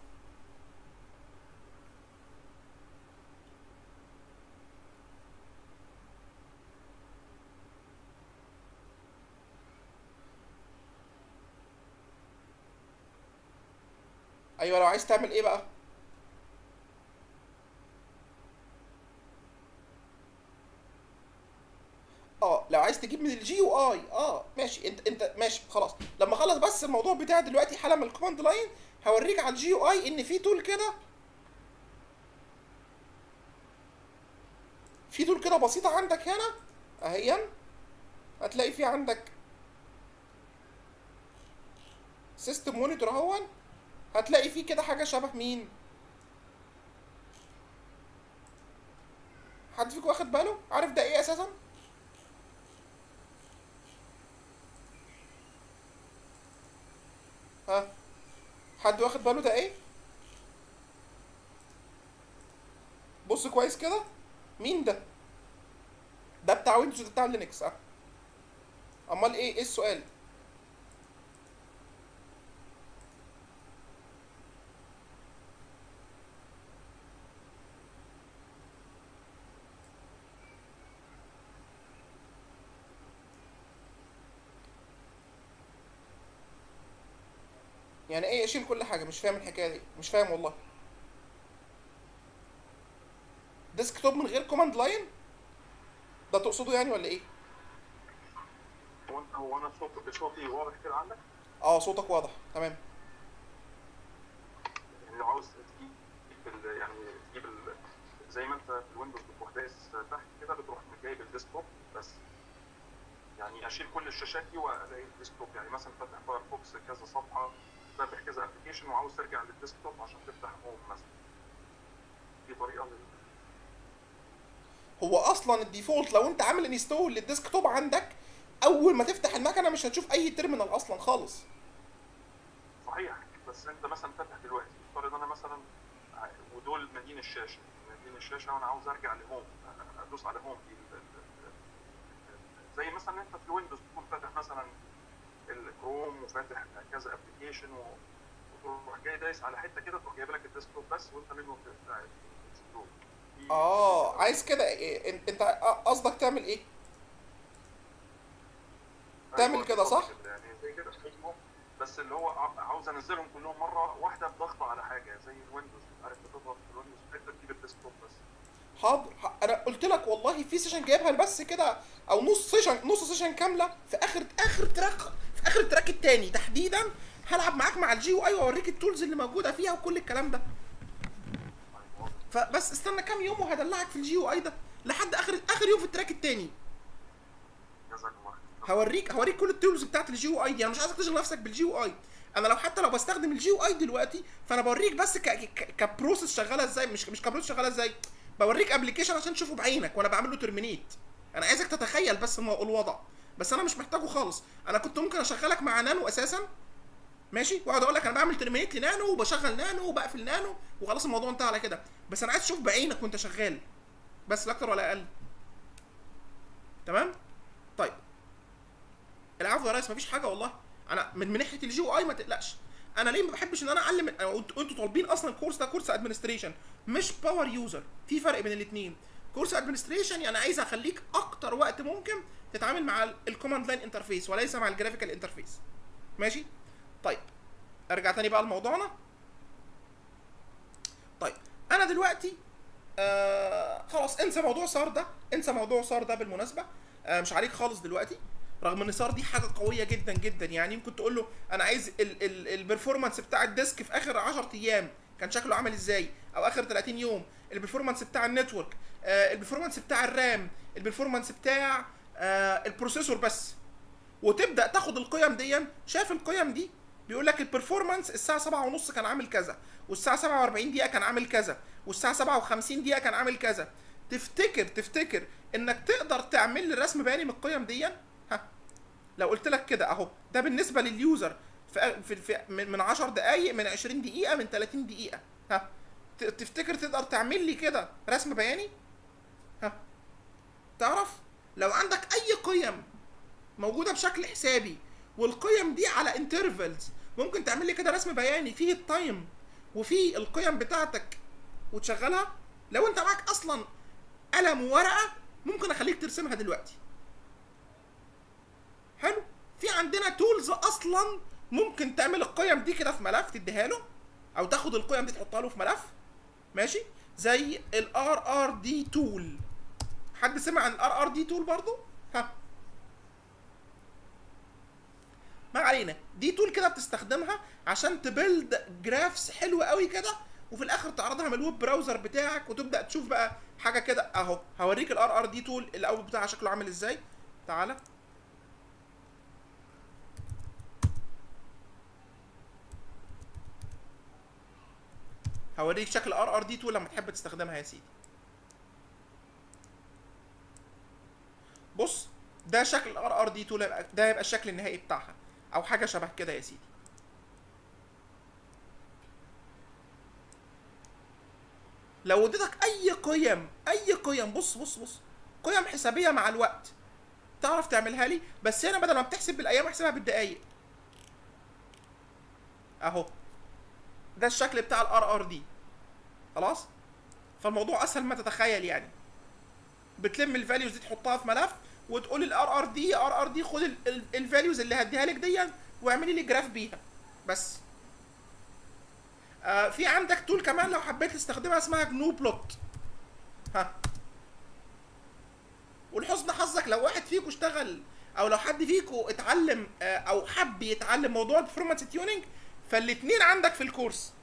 ايوه، لو عايز تعمل ايه بقى؟ اه لو عايز تجيب من الجي يو اي، اه ماشي، انت انت ماشي خلاص. لما اخلص بس الموضوع بتاعي دلوقتي حالا من الكوماند لاين، هوريك على الجي يو اي ان في تول كده، في تول كده بسيطه عندك هنا اهيا. هتلاقي في عندك سيستم مونيتور اهون. هتلاقي فيه كده حاجه شبه مين؟ حد فيكم واخد باله؟ عارف ده ايه اساسا؟ ها، حد واخد باله ده ايه؟ بص كويس كده، مين ده؟ ده بتاع ويندوز وده بتاع لينكس. اه امال ايه ايه السؤال؟ يعني ايه اشيل كل حاجه؟ مش فاهم الحكايه دي، مش فاهم والله. ديسكتوب من غير كوماند لاين، ده تقصده يعني ولا ايه؟ هو انت هو انا صوت صوتي واضح كده عندك؟ اه صوتك واضح تمام. يعني لو عاوز تجيب ال يعني تجيب ال زي ما انت في الويندوز بتروح دايس تحت كده، بتروح جايب الديسكتوب بس. يعني اشيل كل الشاشات دي والاقي الديسكتوب، يعني مثلا فاتح فايرفوكس كذا صفحه، فاتح كذا ابلكيشن وعاوز ترجع للديسكتوب عشان تفتح هوم مثلا. دي طريقه لل... هو اصلا الديفولت لو انت عامل انستول للديسكتوب عندك، اول ما تفتح المكنه مش هتشوف اي تيرمينال اصلا خالص. صحيح، بس انت مثلا فاتح دلوقتي، افترض انا مثلا ع- ودول مدين الشاشه مدين الشاشه وانا عاوز ارجع لهوم، ادوس على هوم دي ال- ال- ال- زي مثلا انت في الويندوز تكون فاتح مثلا الكروم وفاتح كذا ابلكيشن وتروح جاي دايس على حته كده، تروح جايب لك الديسكتوب بس وانت منه بتاع اكسبلور. دي دي اه طريقه. عايز كده إيه؟ إن- انت قصدك تعمل ايه؟ هتعمل كده صح؟ يعني زي كده بس اللي هو عاوز انزلهم كلهم مره واحده بضغطه على حاجه زي الويندوز، عارف بتضغط في الويندوز حته تجيب الديسكتوب بس. حاضر، انا قلت لك والله في سيشن جايبها بس كده، او نص سيشن، نص سيشن كامله في اخر اخر تراك، في اخر التراك الثاني تحديدا هلعب معاك مع الجي يو اي واوريك التولز اللي موجوده فيها وكل الكلام ده. فبس استنى كام يوم وهدلعك في الجي يو اي ده لحد اخر اخر يوم في التراك الثاني. جزاك الله هوريك هوريك كل التولز بتاعت الجي يو اي دي. انا مش عايزك تشغل نفسك بالجي يو اي، انا لو حتى لو بستخدم الجي يو اي دلوقتي فانا بوريك بس ك... ك... كبروسيس شغاله ازاي، مش مش كبروسيس شغاله ازاي، بوريك ابلكيشن عشان تشوفه بعينك وانا بعمل له ترمينيت. انا عايزك تتخيل بس الوضع، بس انا مش محتاجه خالص. انا كنت ممكن اشغلك مع نانو اساسا ماشي، واقعد اقول لك انا بعمل ترمينيت لنانو وبشغل نانو وبقفل نانو وخلاص الموضوع انتهى على كده. بس انا عايز تشوف بعينك وانت شغال، بس لا اكتر ولا اقل. تمام؟ طيب العفو يا ريس، مفيش حاجه والله. انا من من ناحيه الجي او اي ما تقلقش. انا ليه ما بحبش ان انا اعلم، انتوا طالبين اصلا الكورس ده كورس ادمنستريشن مش باور يوزر، في فرق بين الاثنين. كورس ادمنستريشن يعني عايز اخليك اكتر وقت ممكن تتعامل مع الكوماند لاين انترفيس وليس مع الجرافيكال انترفيس. ماشي؟ طيب ارجع تاني بقى لموضوعنا. طيب انا دلوقتي آه خلاص انسى موضوع صار ده، انسى موضوع صار ده بالمناسبه، آه مش عليك خالص دلوقتي. رغم ان صار دي حاجه قويه جدا جدا، يعني ممكن تقول له انا عايز البرفورمانس بتاع الديسك في اخر عشرة ايام كان شكله عامل ازاي، او اخر ثلاثين يوم، البرفورمانس بتاع النتورك، آه البرفورمانس بتاع الرام، البرفورمانس بتاع آه البروسيسور بس، وتبدا تاخد القيم دي. شايف القيم دي بيقول لك البرفورمانس الساعه سبعة ونص كان عامل كذا، والساعه سبعة واربعين دقيقه كان عامل كذا، والساعه سبعة وخمسين دقيقه كان عامل كذا. تفتكر تفتكر انك تقدر تعمل لي رسم بياني من القيم دي؟ ها لو قلت لك كده اهو، ده بالنسبه لليوزر في, في, في من عشر دقائق، من عشرين دقيقه، من ثلاثين دقيقه، ها تفتكر تقدر تعمل لي كده رسم بياني؟ ها تعرف لو عندك اي قيم موجوده بشكل حسابي والقيم دي على انترفلز ممكن تعمل لي كده رسم بياني فيه التايم وفيه القيم بتاعتك وتشغلها؟ لو انت معاك اصلا قلم وورقه ممكن اخليك ترسمها دلوقتي. حلو، في عندنا تولز اصلا ممكن تعمل القيم دي كده في ملف تديها له، او تاخد القيم دي تحطها له في ملف. ماشي، زي الار ار دي تول. حد سمع عن الار ار دي تول برضو؟ ها ما علينا، دي تول كده بتستخدمها عشان تبلد جرافس حلوه قوي كده، وفي الاخر تعرضها من الويب براوزر بتاعك وتبدا تشوف بقى حاجه كده اهو. هوريك الار ار دي تول الاول بتاعها شكله عامل ازاي. تعالى هوريك شكل ار ار دي تول لما تحب تستخدمها يا سيدي. بص ده شكل الار ار دي تول، ده هيبقى الشكل النهائي بتاعها او حاجه شبه كده يا سيدي. لو اديتك اي قيم، اي قيم، بص بص بص قيم حسابيه مع الوقت تعرف تعملها لي، بس هنا بدل ما بتحسب بالايام احسبها بالدقايق. اهو ده الشكل بتاع الار ار دي. خلاص، فالموضوع اسهل ما تتخيل يعني. بتلم الفاليوز دي تحطها في ملف وتقول الار ار دي ار ار دي خد الفاليوز اللي هديها لك دي واعملي لي جراف بيها بس. آه في عندك تول كمان لو حبيت تستخدمها اسمها جنو بلوت. ها ولحسن حظك لو واحد فيكم اشتغل او لو حد فيكم اتعلم آه او حب يتعلم موضوع البرفورمانس تيوننج، فالاثنين عندك في الكورس،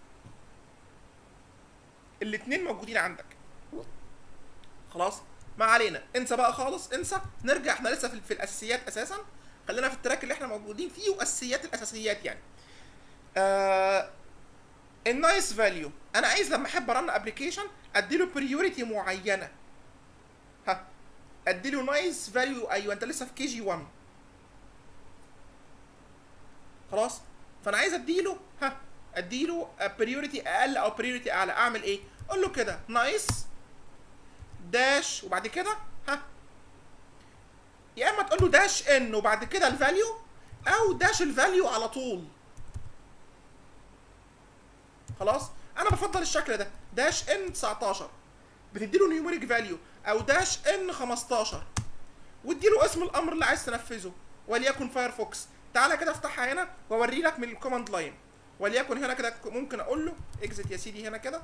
الاثنين موجودين عندك. خلاص ما علينا، انسى بقى خالص، انسى. نرجع، احنا لسه في, في الاساسيات اساسا، خلينا في التراك اللي احنا موجودين فيه واساسيات الاساسيات يعني. آه النايس فاليو، انا عايز لما احب ارن ابلكيشن اديله بريوريتي معينه. ها اديله نايس فاليو. ايوه انت لسه في كي جي واحد. خلاص، فانا عايز اديله ها اديله بريوريتي اقل او بريوريتي اعلى. اعمل ايه؟ اقول له كده نايس داش وبعد كده ها، يا اما تقول له داش ان وبعد كده الفاليو، او داش الفاليو على طول. خلاص، انا بفضل الشكل ده، داش ان تسعتاشر بتديله نيوميريك فاليو، او داش ان خمستاشر واديله اسم الامر اللي عايز تنفذه، وليكن فايرفوكس. تعالى كده افتحها هنا واوري لك من الكوماند لاين. وليكن هنا كده ممكن اقول له اكزت يا سيدي هنا كده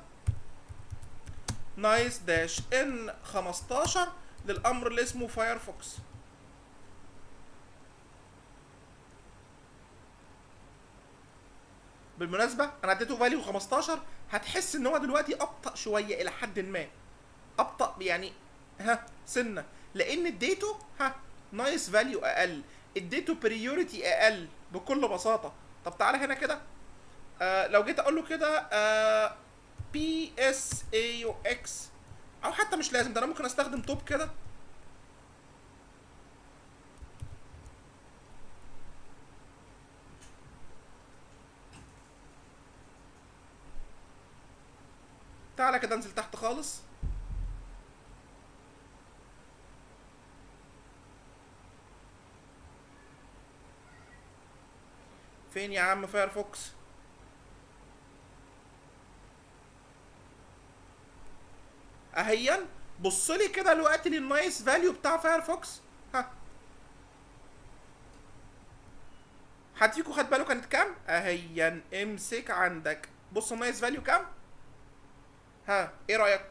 نايس داش ان خمستاشر للامر اللي اسمه فايرفوكس. بالمناسبه انا اديته فاليو خمستاشر، هتحس ان هو دلوقتي ابطا شويه الى حد ما، ابطا يعني ها سنه، لان اديته ها نايس فاليو اقل، اديته بريوريتي اقل بكل بساطه. طب تعالى هنا كده آه لو جيت اقول له كده آه بي اس اي يو اكس، او حتى مش لازم ده انا ممكن استخدم توب كده. تعالى كده انزل تحت خالص، فين يا عم فايرفوكس؟ اهيا بص لي كده دلوقتي للنايس فاليو بتاع فايرفوكس. ها حد فيكم خد باله كانت كام؟ اهيا امسك عندك بص النايس فاليو كام؟ ها ايه رايك؟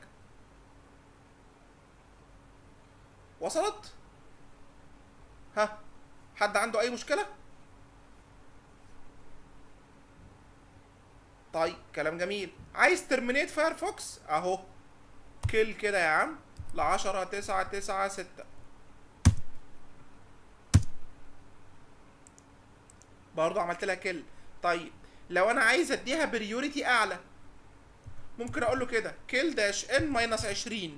وصلت؟ ها حد عنده اي مشكله؟ طيب كلام جميل. عايز ترمينيت فايرفوكس اهو كل كده يا عم ل عشرة تسعة تسعة ستة، برضه عملت لها كل. طيب لو انا عايز اديها بريوريتي اعلى ممكن اقول له كده كل داش ان ماينس عشرين.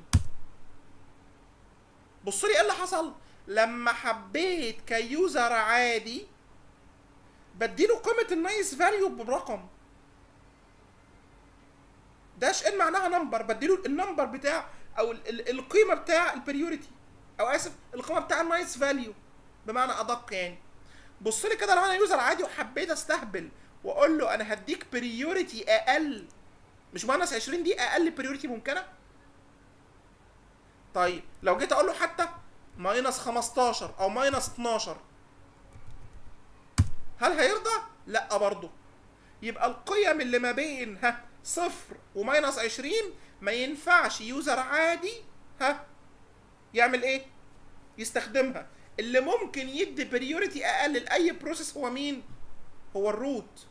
بص لي ايه اللي حصل لما حبيت كيوزر عادي بديله قيمه النايس فاليو برقم. داش ان معناها نمبر، بديله النمبر بتاع او ال ال القيمه بتاع البريوريتي، او اسف القيمه بتاع النايس فاليو بمعنى ادق يعني. بص لي كده لو انا يوزر عادي وحبيت استهبل واقول له انا هديك بريوريتي اقل، مش ماينس عشرين دي اقل بريوريتي ممكنه. طيب لو جيت اقول له حتى ماينس خمستاشر او ماينس اتناشر هل هيرضى؟ لا برضه. يبقى القيم اللي ما بين ها صفر وماينس عشرين ما ينفعش يوزر عادي ها يعمل ايه؟ يستخدمها. اللي ممكن يدي بريوريتي اقل لاي بروسيس هو مين؟ هو الروت.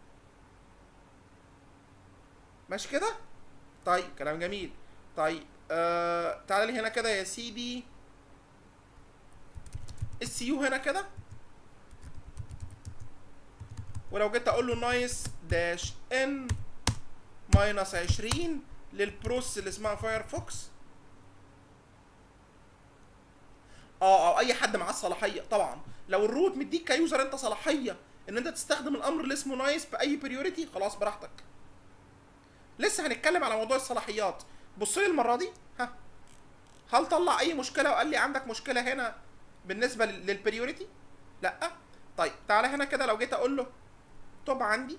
ماشي كده؟ طيب كلام جميل. طيب آه تعالى لي هنا كده يا سيدي السي يو هنا كده، ولو جيت اقول له نايس داش ان ماينس عشرين للبروسيس اللي اسمها فايرفوكس. اه او اي حد معاه الصلاحيه طبعا. لو الروت مديك كيوزر انت صلاحيه ان انت تستخدم الامر اللي اسمه نايس باي بريوريتي خلاص براحتك. لسه هنتكلم على موضوع الصلاحيات. بص لي المره دي ها هل طلع اي مشكله وقال لي عندك مشكله هنا بالنسبه للبريوريتي؟ لا. طيب تعالى هنا كده لو جيت اقول له طب عندي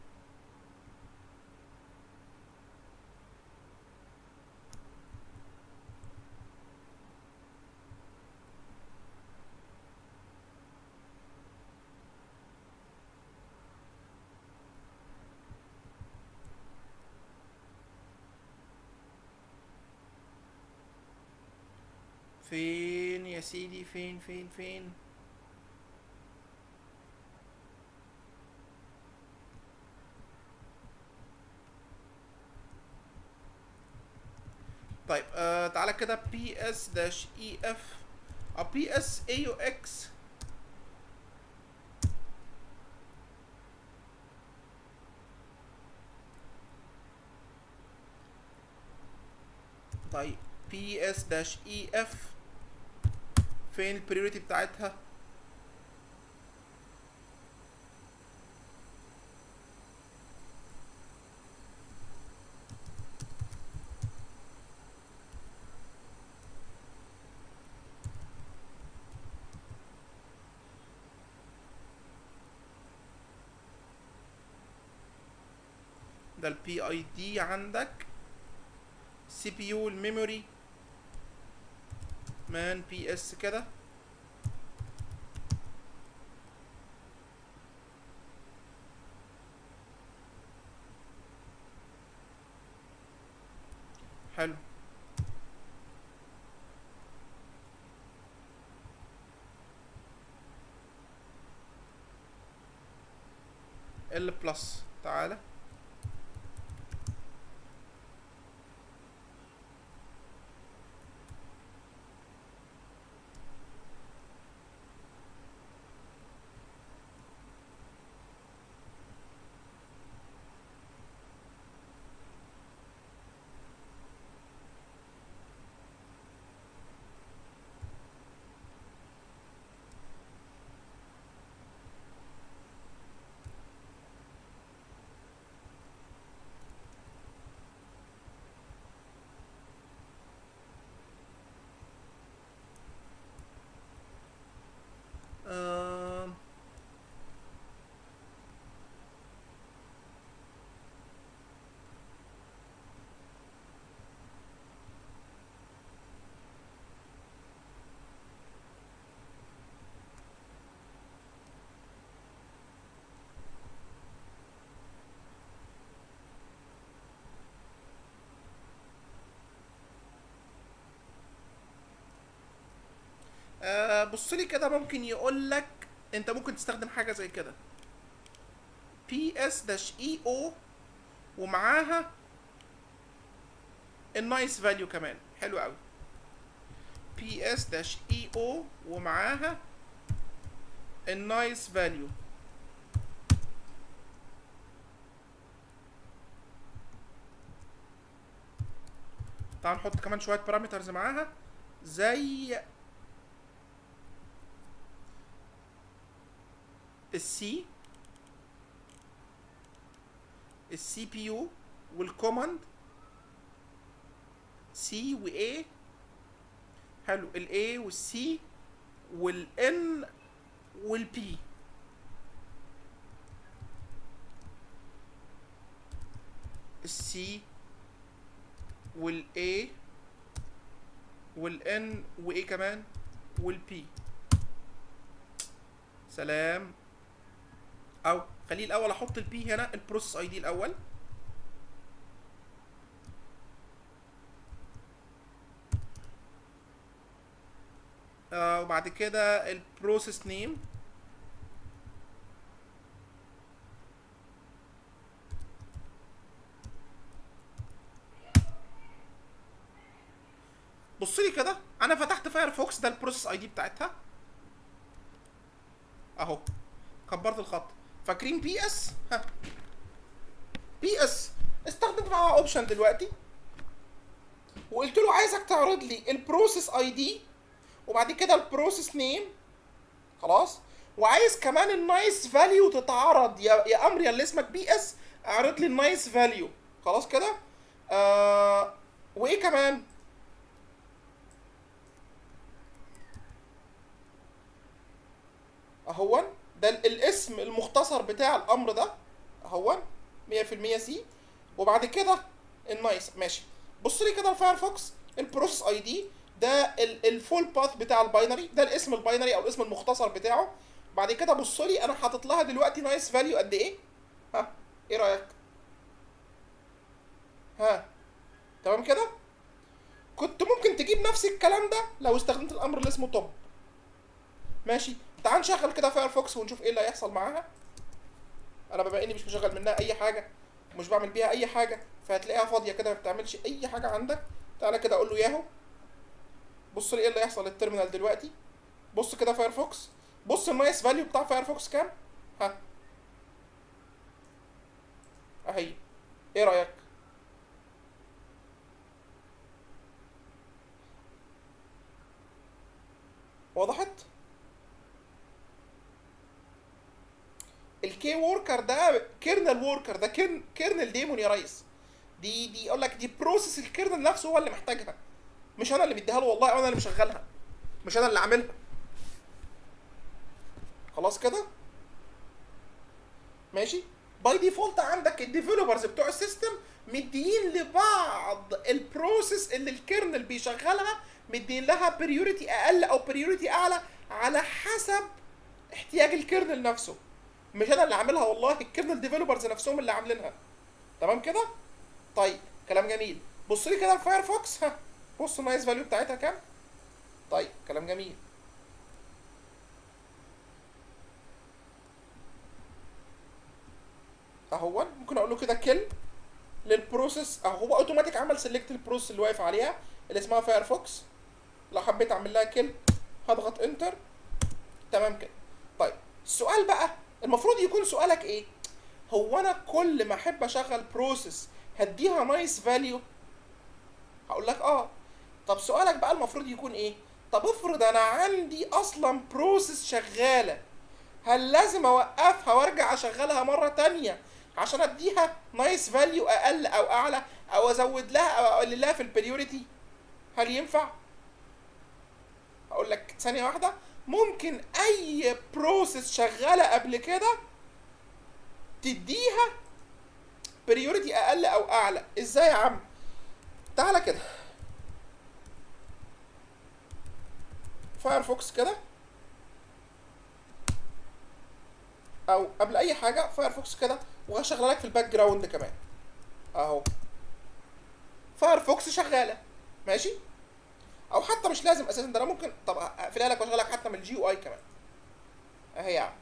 فين يا سيدي فين فين فين طيب آه تعالى كده بي اس داش اي اف او بي اس اي يو اكس. طيب بي اس داش اي اف فين البريوريتي بتاعتها؟ ده البي اي دي عندك، سي بي يو الميموري مان بي اس كده، حلو. ال بلس تعالى. آم. آه بص لي كده، ممكن يقول لك انت ممكن تستخدم حاجه زي كده بي اس داش اي او ومعاها النايس فاليو كمان. حلو قوي. بي اس داش اي او ومعاها النايس فاليو. تعال نحط كمان شويه بارامترز معاها زي السي السي بي يو والكوماند سي و A. حلو. ال A والسي والN والP. السي والA والN وA كمان والP. سلام. او خليه الاول احط البي هنا، البروسيس اي دي الاول. آه وبعد كده البروسيس نيم. بص لي كده، انا فتحت فايرفوكس، ده البروسيس اي دي بتاعتها اهو. كبرت الخط. فاكرين بي اس؟ ها بي اس استخدمت معاها اوبشن دلوقتي، وقلت له عايزك تعرض لي البروسيس اي دي وبعد كده البروسيس نيم. خلاص. وعايز كمان النايس فاليو تتعرض. يا يا امر يا اللي اسمك بي اس اعرض لي النايس فاليو. خلاص كده. آه وايه كمان؟ اهون ده الاسم المختصر بتاع الامر ده اهون مية في المية سي. وبعد كده النايس. ماشي. بص لي كده الفايرفوكس، البروسيس اي دي ده الفول باث بتاع الباينري، ده الاسم الباينري او الاسم المختصر بتاعه. بعد كده بص لي انا حاطط لها دلوقتي نايس فاليو قد ايه. ها ايه رايك؟ ها تمام كده. كنت ممكن تجيب نفس الكلام ده لو استخدمت الامر اللي اسمه توب. ماشي. تعال نشغل كده فايرفوكس ونشوف ايه اللي هيحصل معاها. انا بما اني مش مشغل منها اي حاجه ومش بعمل بيها اي حاجه، فهتلاقيها فاضيه كده ما بتعملش اي حاجه عندك. تعالى كده اقول له ياهو. بص لي ايه اللي هيحصل للتيرمينال دلوقتي. بص كده فايرفوكس، بص النايس فاليو بتاع فايرفوكس كام. ها اهي. ايه رايك؟ وضحت؟ الكي وركر ده كيرنل وركر، ده كيرن كيرنل ديمون يا ريس. دي دي اقول لك دي بروسيس الكيرنل نفسه هو اللي محتاجها، مش انا اللي مديها له والله، انا اللي مشغلها، مش انا اللي عاملها. خلاص كده. ماشي. باي ديفولت عندك الديفلوبرز بتوع السيستم مديين لبعض البروسيس اللي الكيرنل بيشغلها، مدين لها بريوريتي اقل او بريوريتي اعلى على حسب احتياج الكيرنل نفسه. مش انا اللي عاملها والله، الكيرنل ديفلوبرز نفسهم اللي عاملينها. تمام كده؟ طيب كلام جميل. بص لي كده الفايرفوكس، ها بص النايس فاليو بتاعتها كام. طيب كلام جميل. اهو ممكن اقول له كده كل للبروسيس اهو، هو اوتوماتيك عمل سيلكت البروسيس اللي واقف عليها اللي اسمها فايرفوكس. لو حبيت اعمل لها كل هضغط انتر. تمام كده. طيب السؤال بقى المفروض يكون سؤالك ايه؟ هو انا كل ما احب اشغل بروسيس هديها نايس فاليو؟ هقول لك اه. طب سؤالك بقى المفروض يكون ايه؟ طب افرض انا عندي اصلا بروسيس شغاله، هل لازم اوقفها وارجع اشغلها مره تانية عشان اديها نايس فاليو اقل او اعلى، او ازود لها او اقلل لها في البريوريتي؟ هل ينفع؟ اقول لك ثانيه واحده. ممكن اي بروسيس شغاله قبل كده تديها بريوريتي اقل او اعلى. ازاي يا عم؟ تعالى كده فايرفوكس كده، او قبل اي حاجه فايرفوكس كده، وهشغل لك في الباك جراوند كمان اهو فايرفوكس شغاله ماشي. او حتى مش لازم اساسا، ده انا ممكن طب اقفلها لك واشغلك حتى من الجي يو اي كمان اهي يا عم.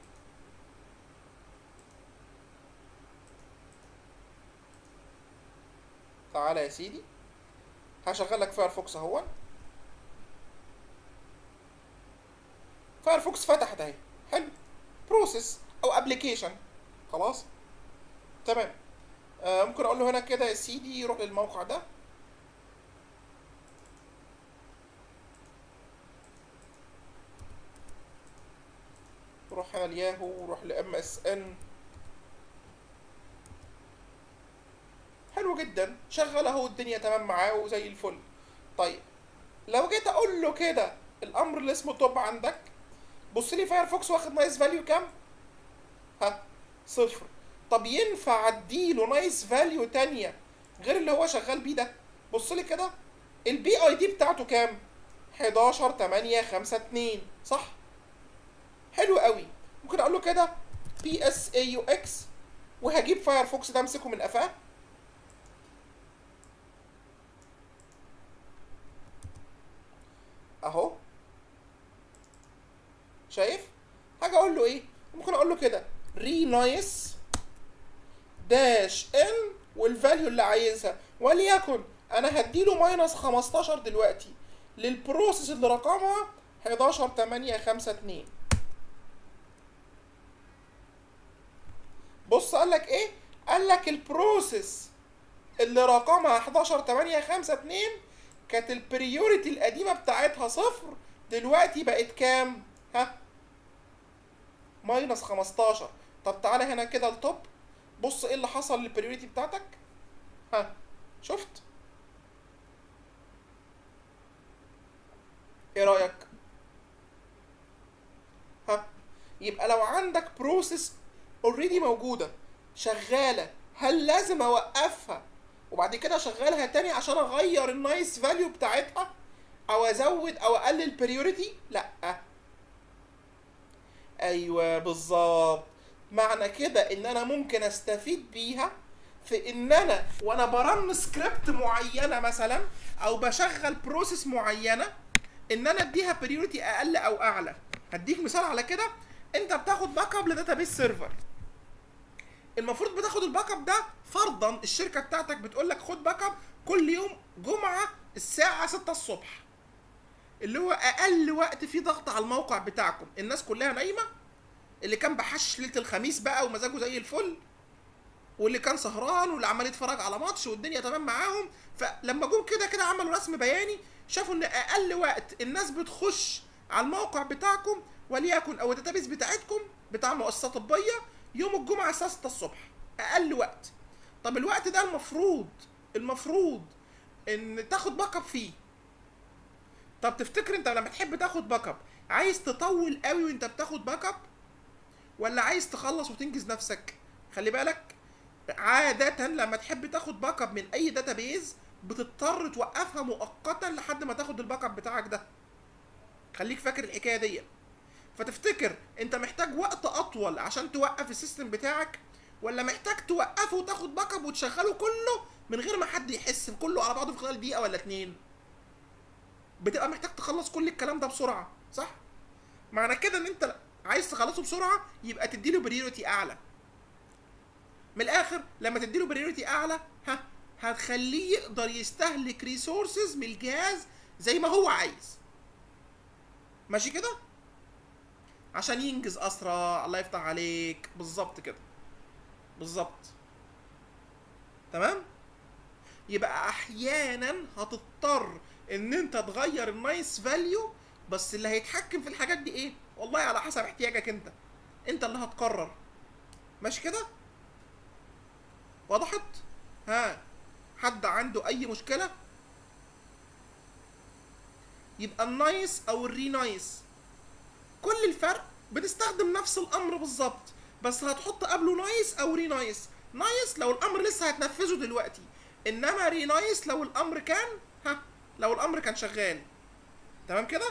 تعالى يا سيدي هشغل لك فايرفوكس اهو. فايرفوكس فتحت اهي. حلو. بروسيس او ابلكيشن خلاص تمام. آه ممكن اقول له هنا كده يا سيدي روح للموقع ده، روح هنا الياهو، روح لام اس ان. حلو جدا شغل اهو، الدنيا تمام معاه وزي الفل. طيب لو جيت اقول له كده الامر اللي اسمه توب عندك، بص لي فايرفوكس واخد نايس فاليو كام؟ ها صفر. طب ينفع اديله نايس فاليو تانية غير اللي هو شغال بيه ده؟ بص لي كده البي اي دي بتاعته كام؟ حداشر تمانية خمسة اتنين صح؟ حلو قوي. ممكن اقول له كده بي اس اي يو اكس، وهجيب فايرفوكس ده امسكه من قفاه اهو. شايف؟ حاجه اقول له ايه؟ ممكن اقول له كده ري نايس داش ان والفاليو اللي عايزها، وليكن انا هديله ماينس خمستاشر دلوقتي للبروسيس اللي رقمها حداشر تمانية خمسة اتنين. بص قال لك ايه؟ قال لك البروسيس اللي رقمها حداشر تمانية خمسة اتنين كانت البريوريتي القديمه بتاعتها صفر، دلوقتي بقت كام؟ ها ماينس خمستاشر. طب تعالى هنا كده التوب، بص ايه اللي حصل للبريوريتي بتاعتك. ها شفت؟ ايه رايك؟ ها يبقى لو عندك بروسيس اوريدي موجوده شغاله، هل لازم اوقفها وبعد كده اشغلها تاني عشان اغير النايس فاليو بتاعتها او ازود او اقلل البريوريتي؟ لا. ايوه بالظبط. معنى كده ان انا ممكن استفيد بيها في ان انا وانا برن سكريبت معينه مثلا او بشغل بروسيس معينه ان انا اديها بريوريتي اقل او اعلى. هديك مثال على كده. انت بتاخد باك اب لداتابيس سيرفر، المفروض بتاخد الباك اب ده فرضا الشركه بتاعتك بتقول لك خد باك اب كل يوم جمعه الساعه ستة الصبح، اللي هو اقل وقت فيه ضغط على الموقع بتاعكم، الناس كلها نايمه، اللي كان بحش ليله الخميس بقى ومزاجه زي الفل، واللي كان سهران واللي عمال يتفرج على ماتش والدنيا تمام معاهم. فلما جم كده كده عملوا رسم بياني، شافوا ان اقل وقت الناس بتخش على الموقع بتاعكم وليكن او الداتابيس بتاعتكم بتاع مؤسسه طبيه يوم الجمعه الساعه ستة الصبح، اقل وقت. طب الوقت ده المفروض المفروض ان تاخد باك اب فيه. طب تفتكر انت لما تحب تاخد باك اب عايز تطول قوي وانت بتاخد باك اب، ولا عايز تخلص وتنجز نفسك؟ خلي بالك عادة لما تحب تاخد باك اب من اي داتابيز بتضطر توقفها مؤقتا لحد ما تاخد الباك اب بتاعك ده. خليك فاكر الحكايه دي. فتفتكر انت محتاج وقت اطول عشان توقف السيستم بتاعك، ولا محتاج توقفه وتاخد باك اب وتشغله كله من غير ما حد يحس كله على بعضه في خلال دقيقه ولا اتنين، بتبقى محتاج تخلص كل الكلام ده بسرعه، صح؟ معنى كده ان انت عايز تخلصه بسرعه يبقى تديله بريوريتي اعلى. من الاخر لما تديله بريوريتي اعلى ها هتخليه يقدر يستهلك ريسورسز من الجهاز زي ما هو عايز. ماشي كده؟ عشان ينجز اسرع. الله يفتح عليك، بالظبط كده، بالظبط. تمام؟ يبقى احيانا هتضطر ان انت تغير النايس فاليو، بس اللي هيتحكم في الحاجات دي ايه؟ والله على حسب احتياجك انت، انت اللي هتقرر. ماشي كده؟ وضحت؟ ها حد عنده اي مشكله؟ يبقى النايس او الرينايس كل الفرق بنستخدم نفس الامر بالظبط، بس هتحط قبله نايس او رينايس. نايس لو الامر لسه هتنفذه دلوقتي، انما رينايس لو الامر كان ها لو الامر كان شغال. تمام كده؟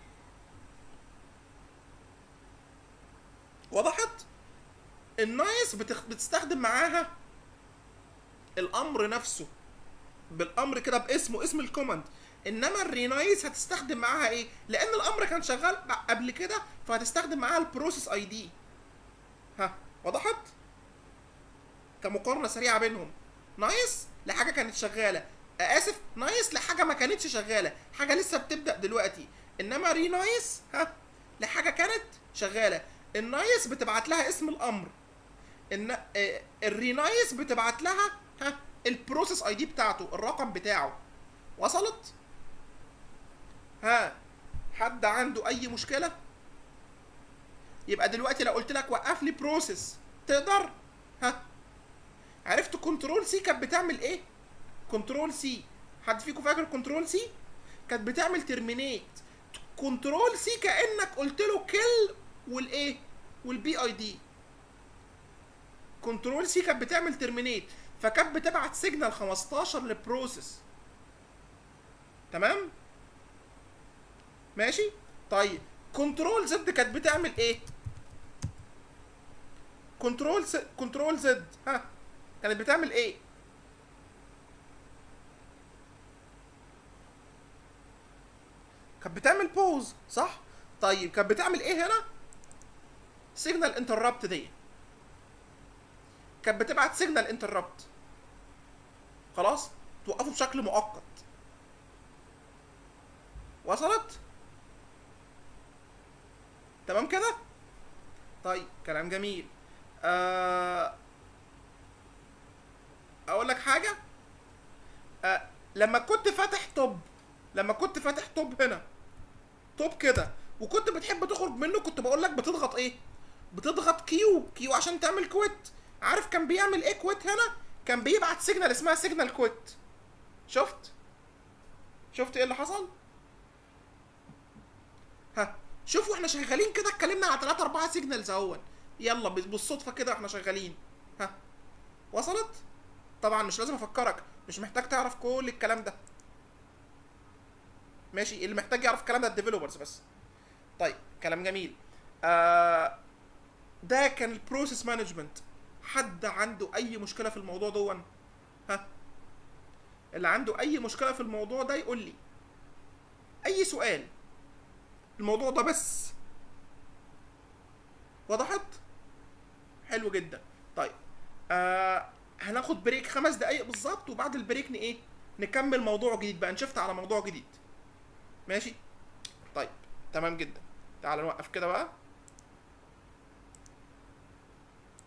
وضحت؟ النايس بتخ... بتستخدم معاها الامر نفسه بالامر كده باسمه، اسم الكوماند. انما الرينايس هتستخدم معاها ايه؟ لان الامر كان شغال قبل كده فهتستخدم معاها البروسيس اي دي. ها وضحت؟ كمقارنه سريعه بينهم، نايس لحاجه كانت شغاله، اسف نايس لحاجه ما كانتش شغاله، حاجه لسه بتبدا دلوقتي. انما رينايس ها لحاجه كانت شغاله. النايس بتبعت لها اسم الامر، ان آه الرينايس بتبعت لها ها البروسيس اي دي بتاعته، الرقم بتاعه. وصلت؟ ها حد عنده اي مشكله؟ يبقى دلوقتي لو قلت لك وقف لي بروسيس تقدر؟ ها عرفت كنترول سي كانت بتعمل ايه؟ كنترول سي، حد فيكم فاكر كنترول سي؟ كانت بتعمل ترمينيت. كنترول سي كانك قلت له كل والايه؟ والبي اي دي. كنترول سي كانت بتعمل ترمينيت، فكانت بتبعت سيجنال خمستاشر للبروسيس. تمام؟ ماشي؟ طيب كنترول زد كانت بتعمل ايه؟ كنترول س... كنترول زد ها كانت بتعمل ايه؟ كانت بتعمل بوز، صح؟ طيب كانت بتعمل ايه هنا؟ سيجنال انتربت دي كانت بتبعت سيجنال انتربت، خلاص؟ توقفه بشكل مؤقت. وصلت؟ تمام كده؟ طيب كلام جميل. أه... اقول لك حاجه، أه... لما كنت فاتح توب لما كنت فاتح توب هنا توب كده وكنت بتحب تخرج منه، كنت بقول لك بتضغط ايه؟ بتضغط كيو كيو عشان تعمل كويت. عارف كان بيعمل ايه كويت هنا؟ كان بيبعت سيجنال اسمها سيجنال كويت. شفت؟ شفت ايه اللي حصل؟ ها شوفوا احنا شغالين كده، اتكلمنا على ثلاثة أربعة سيجنالز اهون، يلا بالصدفه كده احنا شغالين. ها وصلت؟ طبعا مش لازم افكرك، مش محتاج تعرف كل الكلام ده. ماشي، اللي محتاج يعرف الكلام ده الديفلوبرز بس. طيب كلام جميل. آه ده كان البروسيس مانجمنت. حد عنده اي مشكله في الموضوع دون؟ ها اللي عنده اي مشكله في الموضوع ده يقول لي اي سؤال، الموضوع ده بس. وضحت؟ حلو جدا. طيب آه هناخد بريك خمس دقايق بالظبط، وبعد البريك ن ايه نكمل موضوع جديد بقى، نشفت على موضوع جديد. ماشي؟ طيب تمام جدا. تعال نوقف كده بقى.